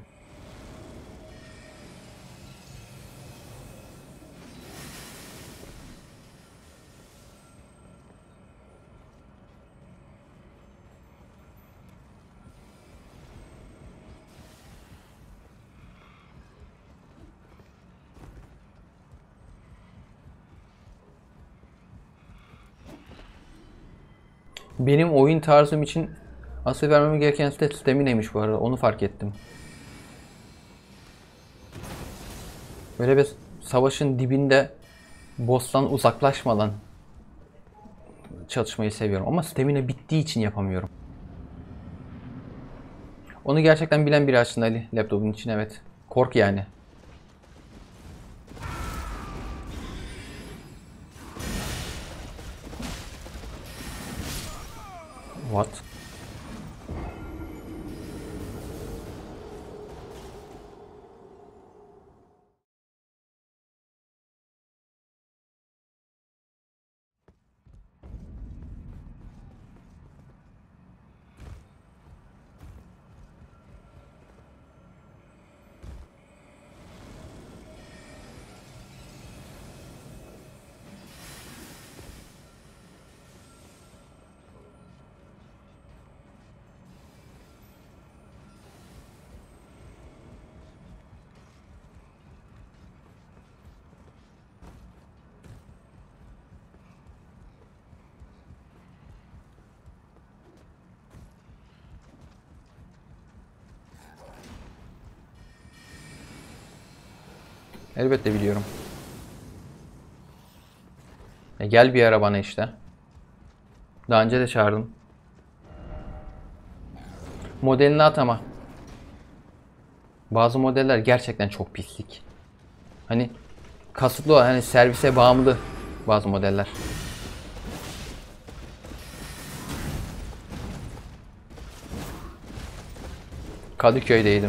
Benim oyun tarzım için asıl vermem gereken stat stamina'ymış bu arada. Onu fark ettim. Böyle bir savaşın dibinde boss'tan uzaklaşmadan çalışmayı seviyorum. Ama stamina bittiği için yapamıyorum. Onu gerçekten bilen biri açsın Ali. Laptopun için, evet. Kork yani. What? Elbette biliyorum. E gel bir ara bana işte. Daha önce de çağırdım. Modelini at ama. Bazı modeller gerçekten çok pislik. Hani kasıtlı olan, hani servise bağımlı bazı modeller. Kadıköy'deydim.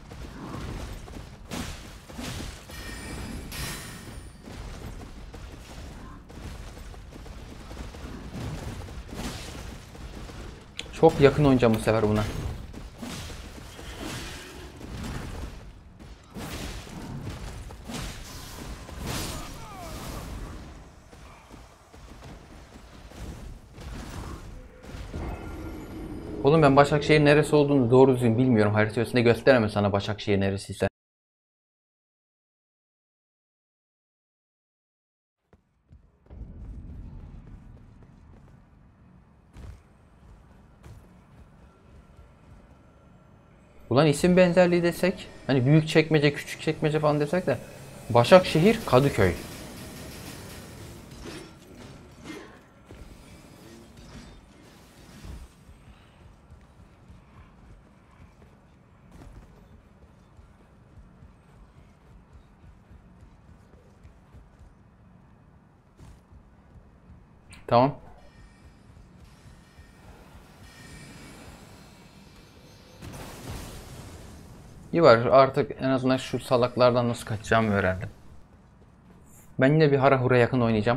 Çok yakın oynayacağım bu sefer buna. Oğlum ben Başakşehir neresi olduğunu doğru düzgün bilmiyorum. Harita üstünde gösteremem sana Başakşehir neresiyse. Ulan isim benzerliği desek, hani büyük çekmece, küçük çekmece falan desek de Başakşehir, Kadıköy. Tamam. İyi var, artık en azından şu salaklardan nasıl kaçacağımı öğrendim. Ben yine bir hara hura yakın oynayacağım.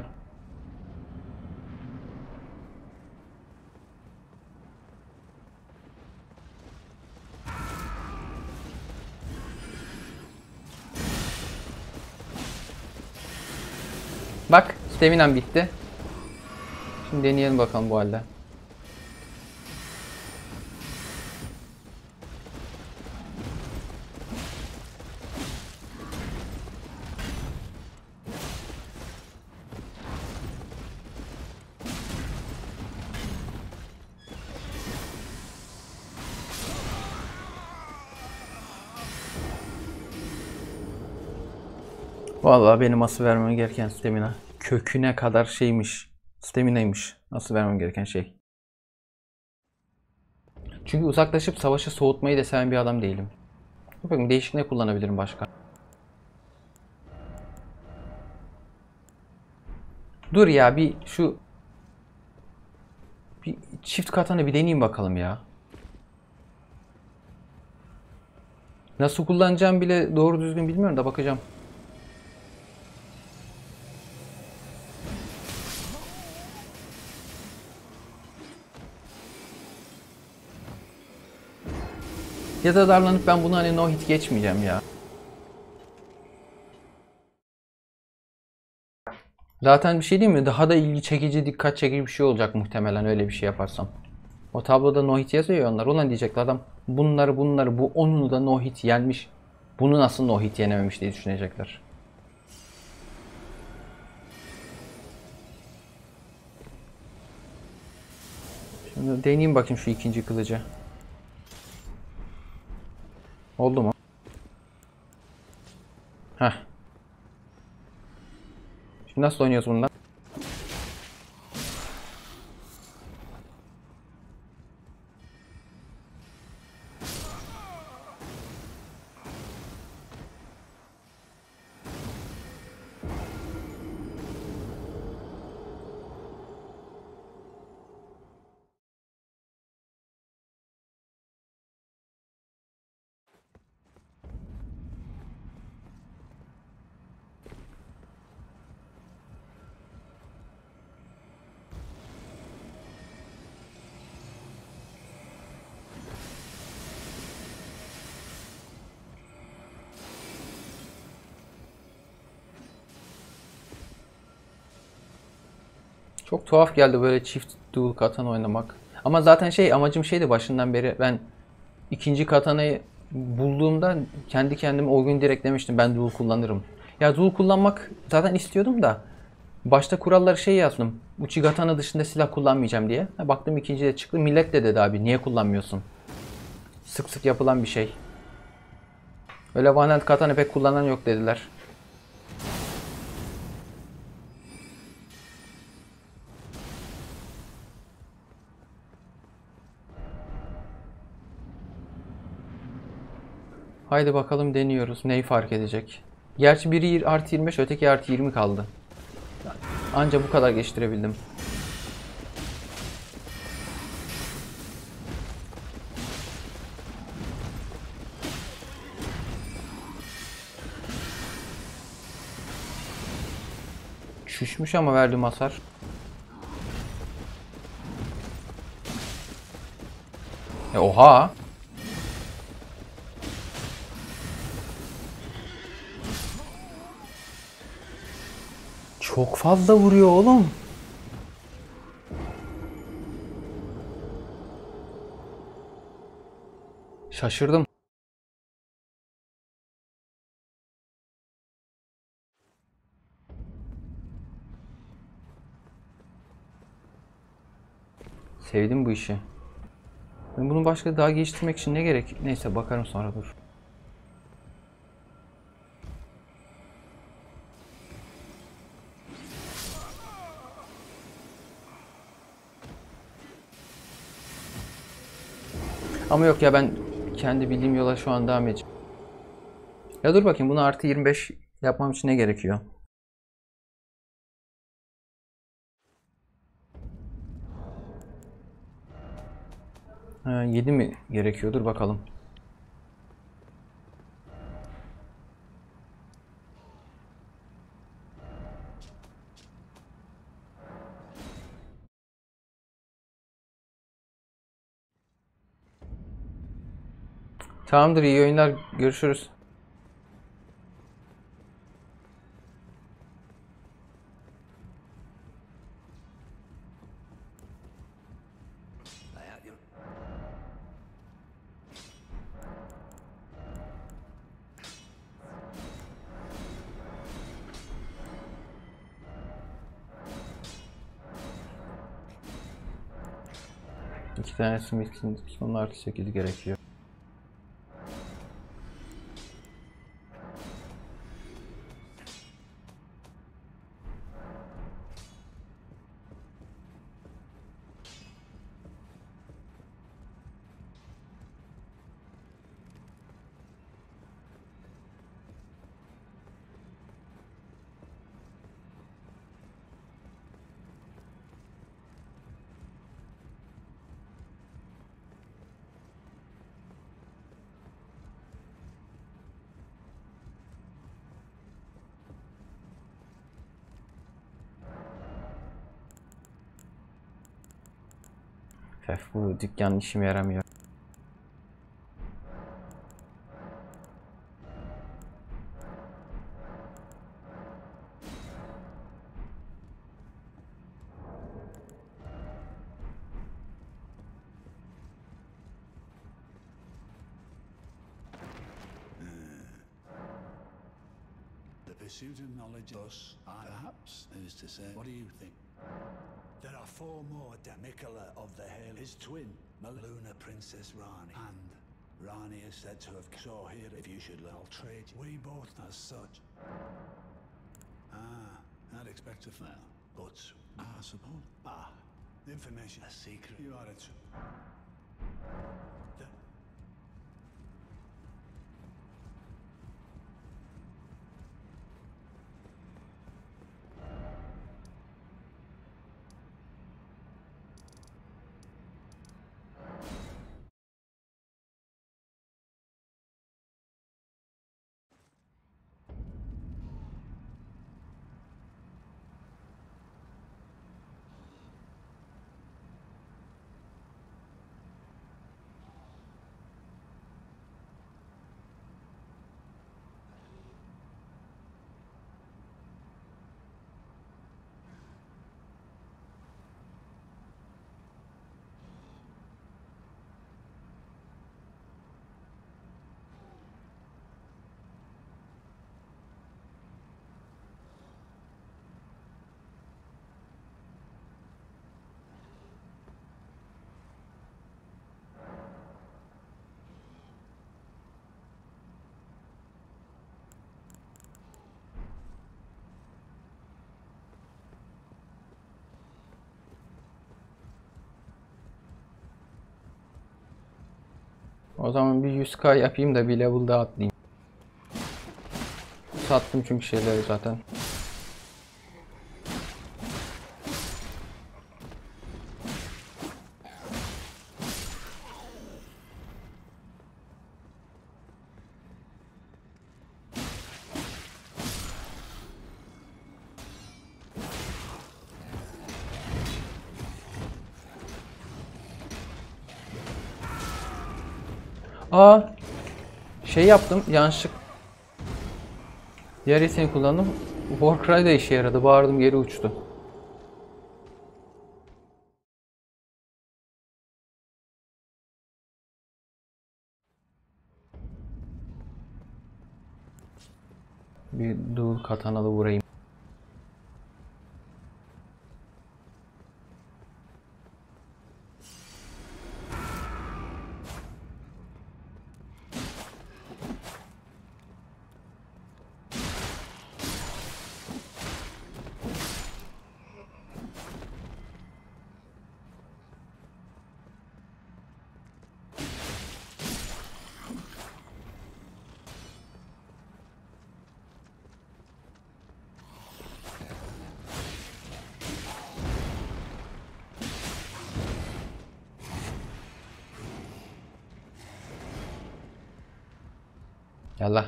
Bak, staminam bitti. Şimdi deneyelim bakalım bu halde. Vallahi benim asıl vermem gereken stamina köküne kadar şeymiş. Staminaymış. Asıl vermem gereken şey. Çünkü uzaklaşıp savaşı soğutmayı da seven bir adam değilim. Bakın değişik ne kullanabilirim başka? Dur ya, bir şu bir çift katanı bir deneyeyim bakalım ya. Nasıl kullanacağım bile doğru düzgün bilmiyorum da bakacağım. Ya da darlanıp ben bunu hani no hit geçmeyeceğim ya. Zaten bir şey değil mi? Daha da ilgi çekici, dikkat çekici bir şey olacak muhtemelen öyle bir şey yaparsam. O tabloda no hit yazıyor ya onlar. Ulan diyecekler adam bunları bunları bu onunu da no hit yenmiş. Bunu nasıl no hit yenememiş diye düşünecekler. Şimdi deneyeyim bakayım şu ikinci kılıcı. Oldu mu? Heh. Şimdi nasıl oynuyoruz bundan? Çok tuhaf geldi böyle çift dual katana oynamak. Ama zaten şey amacım şeydi başından beri, ben ikinci katanayı bulduğumda kendi kendime o gün direkt demiştim ben dual kullanırım. Ya dual kullanmak zaten istiyordum da başta kuralları şey yazdım. Uchigatana dışında silah kullanmayacağım diye. Ha, baktım ikinci de çıktı. Millet de dedi abi niye kullanmıyorsun? Sık sık yapılan bir şey. Öyle one hand katana pek kullanan yok dediler. Haydi bakalım deniyoruz. Neyi fark edecek? Gerçi biri artı yirmi beş, öteki artı yirmi kaldı. Anca bu kadar geçtirebildim. Şüşmüş ama verdiğim hasar. E oha! Çok fazla vuruyor oğlum. Şaşırdım. Sevdim bu işi. Ben bunu başka daha geliştirmek için ne gerek? Neyse bakarım sonra, dur. Ama yok ya, ben kendi bildiğim yola şu an devam edeceğim. Ya dur bakayım, bunu artı yirmi beş yapmam için ne gerekiyor? Ha, yedi mi gerekiyor? Dur bakalım. Tamamdır, iyi oyunlar. Görüşürüz. İki tanesi için son artı sekiz gerekiyor. Fef, bu dükkan işime yaramıyor. The pursuit of knowledge us, perhaps, is to say, what do you think? There are four more Demicola of the Hail, his twin, Maluna Princess Rani, and Rani is said to have so here if you should I'll trade we both as such. Ah, I'd expect to fail, but I suppose. Ah, the information, a secret. You are it. The O zaman bir yüz K yapayım da bir level daha atlayayım. Sattım çünkü şeyleri zaten. Aa, şey yaptım yanlışlık. Diğer yeteneği kullandım. Warcry da işe yaradı. Bağırdım geri uçtu. Bir dual katanalı vurayım. Yallah.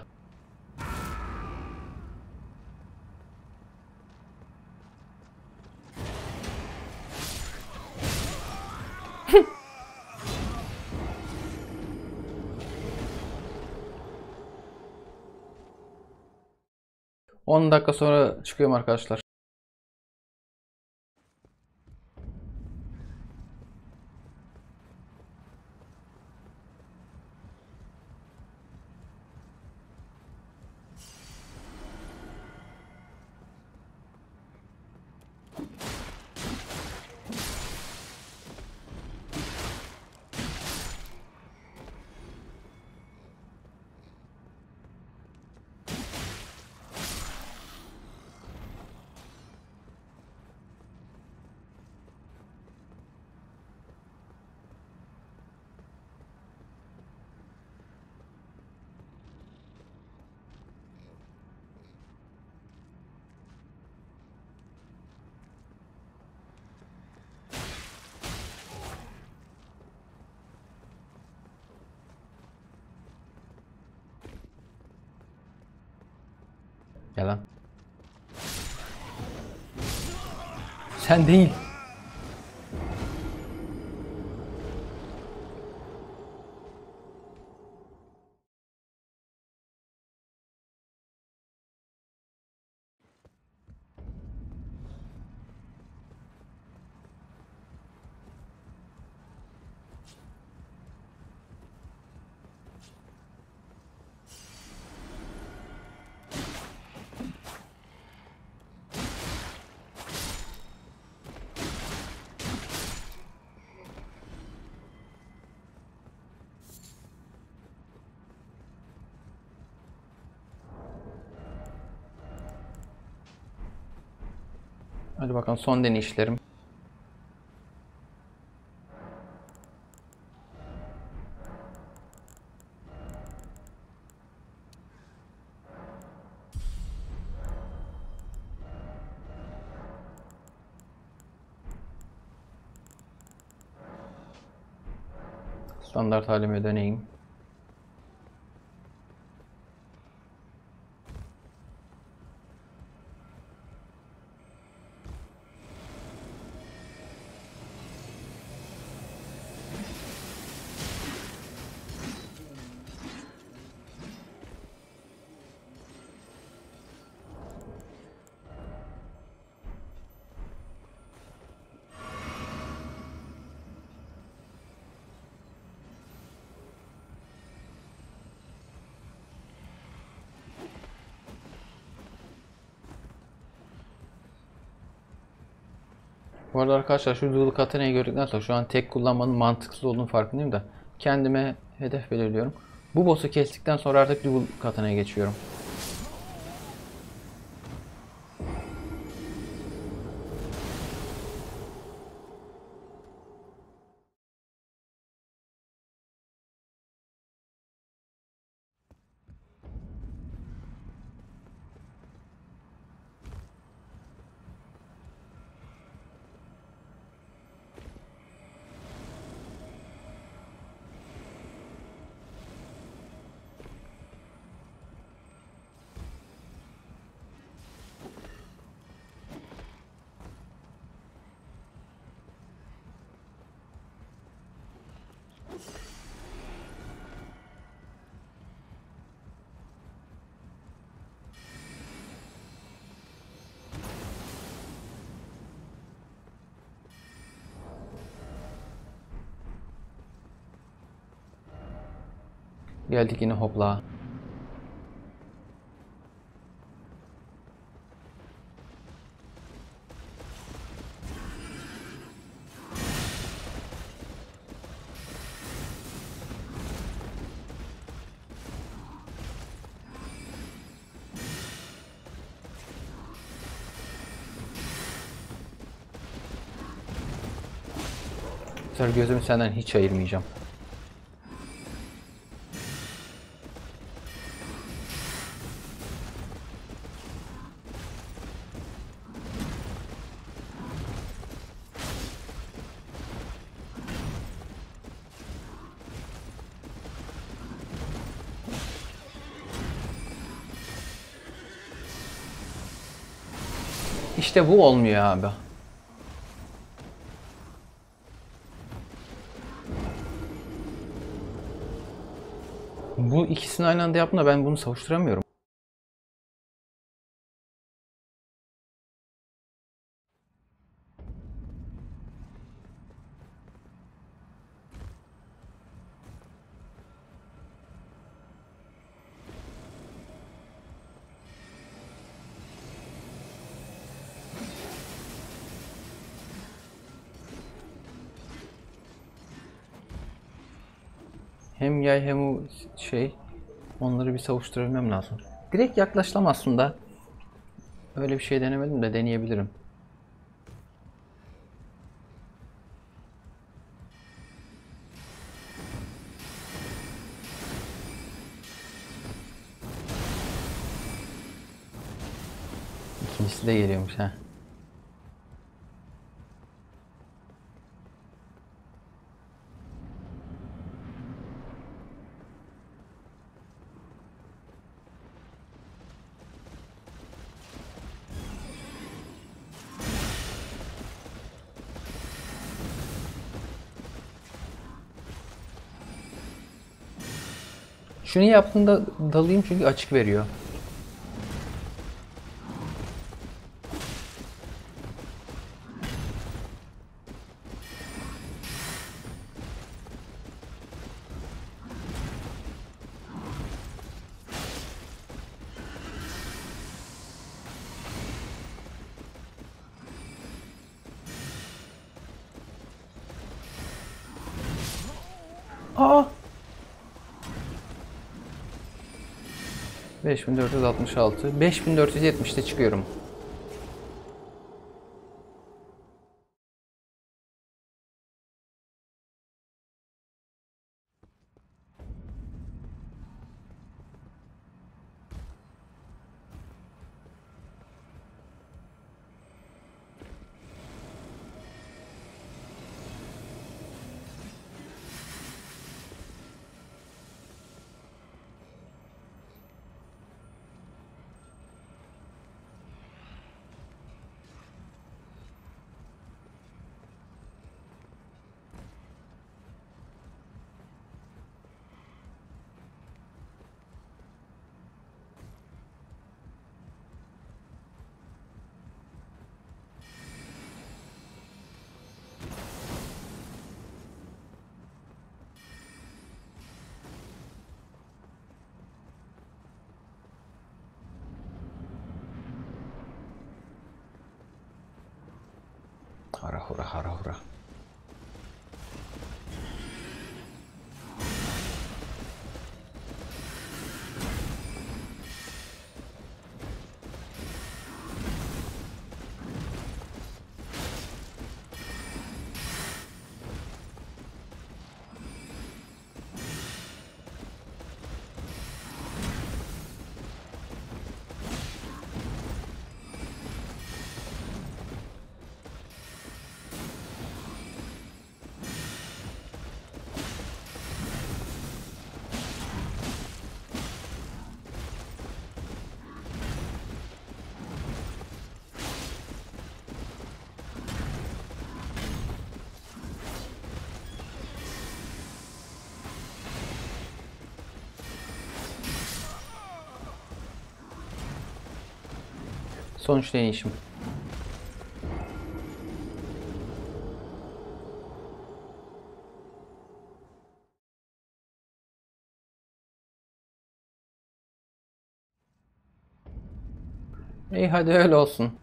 on dakika sonra çıkıyorum arkadaşlar. Gel lan. Sen değil. Hadi bakalım son deneyişlerim. Standart halime döneyim. Bu arada arkadaşlar şu dual katanayı gördükten sonra şu an tek kullanmanın mantıksız olduğunu farkındayım da kendime hedef belirliyorum. Bu boss'u kestikten sonra artık dual katanaya geçiyorum. Geldik yine hopla. Bu sefer gözümü senden hiç ayırmayacağım. İşte bu olmuyor abi. Bu ikisini aynı anda yapma, ben bunu savuşturamıyorum. Hem yay hem o şey, onları bir savuşturabilmem lazım. Direkt yaklaşlam aslında. Öyle bir şey denemedim de deneyebilirim. İkincisi de geliyormuş ha. Şunu yaptığında dalayım çünkü açık veriyor. Aa! beş bin dört yüz altmış altı. beş bin dört yüz yetmişte çıkıyorum. Hara hura hara hura. Sonuç deneyişim. İyi hadi öyle olsun.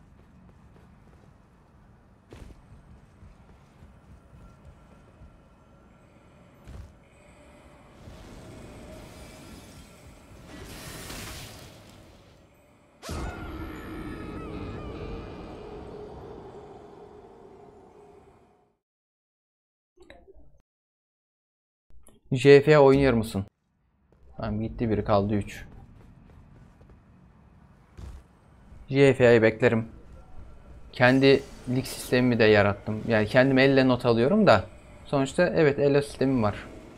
J F oynuyor musun? Tamam gitti biri kaldı üç. J F A'yı beklerim. Kendi lig sistemimi de yarattım. Yani kendim elle not alıyorum da. Sonuçta evet elle sistemim var.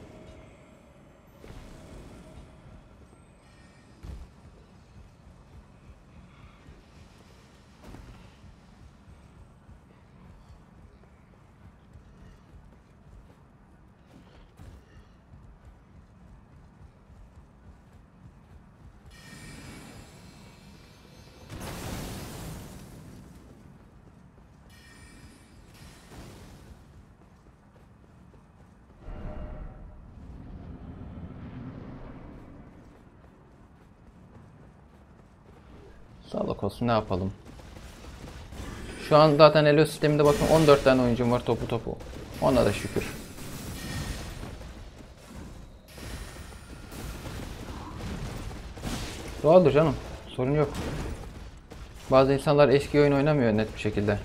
Sağlık olsun ne yapalım. Şu an zaten Elo sisteminde bakın on dört tane oyuncum var topu topu. Ona da şükür. Doğaldır canım. Sorun yok. Bazı insanlar eski oyun oynamıyor net bir şekilde.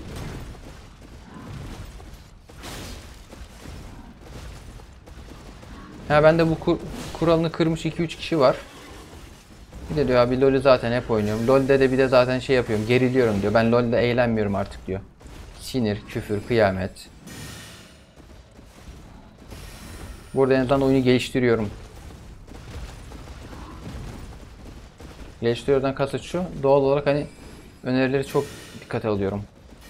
Ha ben de bu kur kuralını kırmış iki üç kişi var. Bir de diyor abi LoL'ü zaten hep oynuyorum. LoL'de de bir de zaten şey yapıyorum. Geriliyorum diyor. Ben LoL'de eğlenmiyorum artık diyor. Sinir, küfür, kıyamet. Burada en azından oyunu geliştiriyorum. Geliştiriyordan kasıt şu. Doğal olarak hani önerileri çok dikkate alıyorum.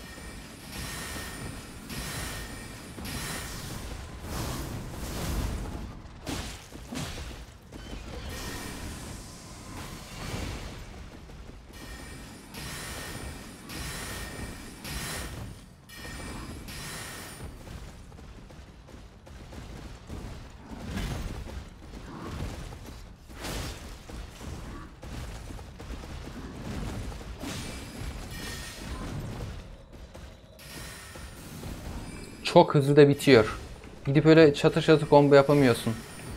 Çok hızlı da bitiyor. Gidip öyle çatır çatır combo yapamıyorsun.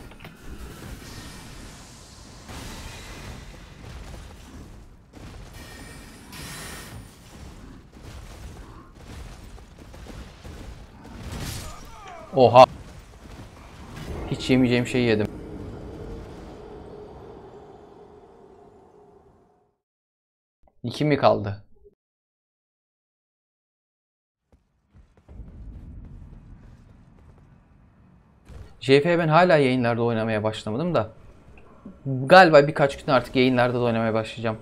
Oha. Hiç yemeyeceğim şeyi yedim. İki mi kaldı? J F ben hala yayınlarda oynamaya başlamadım da. Galiba birkaç gün artık yayınlarda da oynamaya başlayacağım.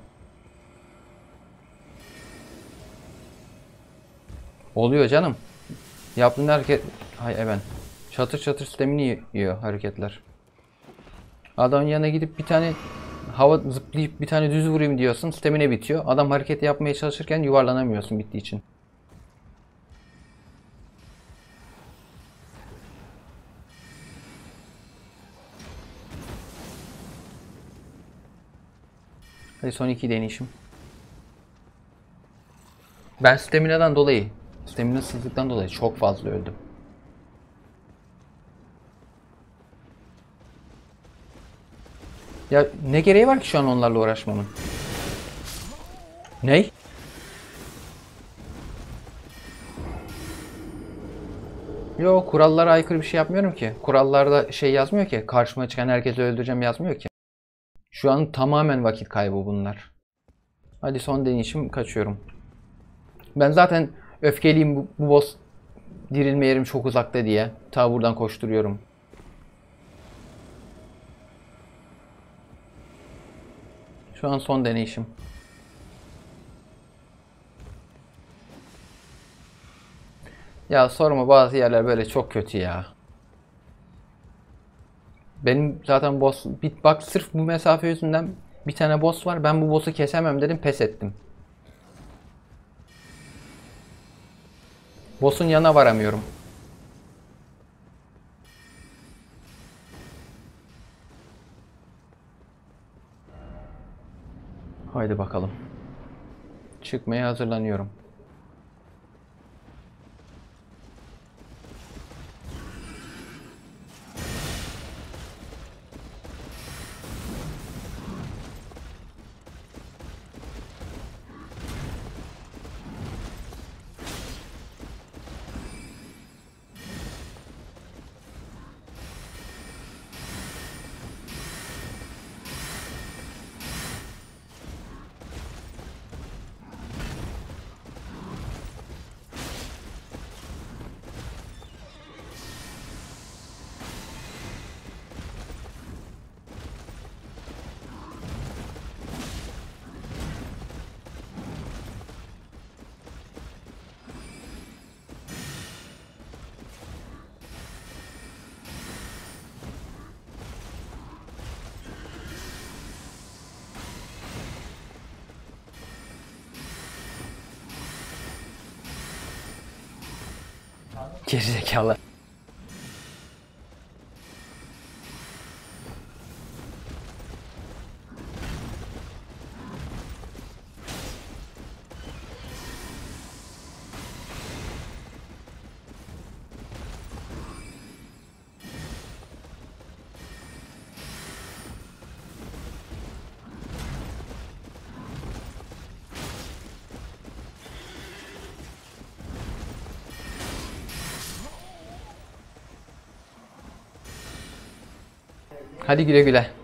Oluyor canım. Yaptığın hareket... Hay evet. Çatır çatır sistemini yiyor hareketler. Adamın yanına gidip bir tane hava zıplayıp bir tane düz vurayım diyorsun. Stamina bitiyor. Adam hareket yapmaya çalışırken yuvarlanamıyorsun bittiği için. Hadi son iki deneyişim. Ben stamina'dan dolayı, staminasızlıktan dolayı çok fazla öldüm. Ya ne gereği var ki şu an onlarla uğraşmamın? Ney? Yo kurallara aykırı bir şey yapmıyorum ki. Kurallarda şey yazmıyor ki. Karşıma çıkan herkesi öldüreceğim yazmıyor ki. Şu an tamamen vakit kaybı bunlar. Hadi son deneyişim kaçıyorum. Ben zaten öfkeliyim bu, bu boss dirilme yerim çok uzakta diye. Ta buradan koşturuyorum. Şu an son deneyişim. Ya sorma bazı yerler böyle çok kötü ya. Benim zaten boss bir bak sırf bu mesafe yüzünden bir tane boss var. Ben bu boss'u kesemem dedim pes ettim. Boss'un yanına varamıyorum. Haydi bakalım. Çıkmaya hazırlanıyorum. Gerizekalı. Hadi güle güle.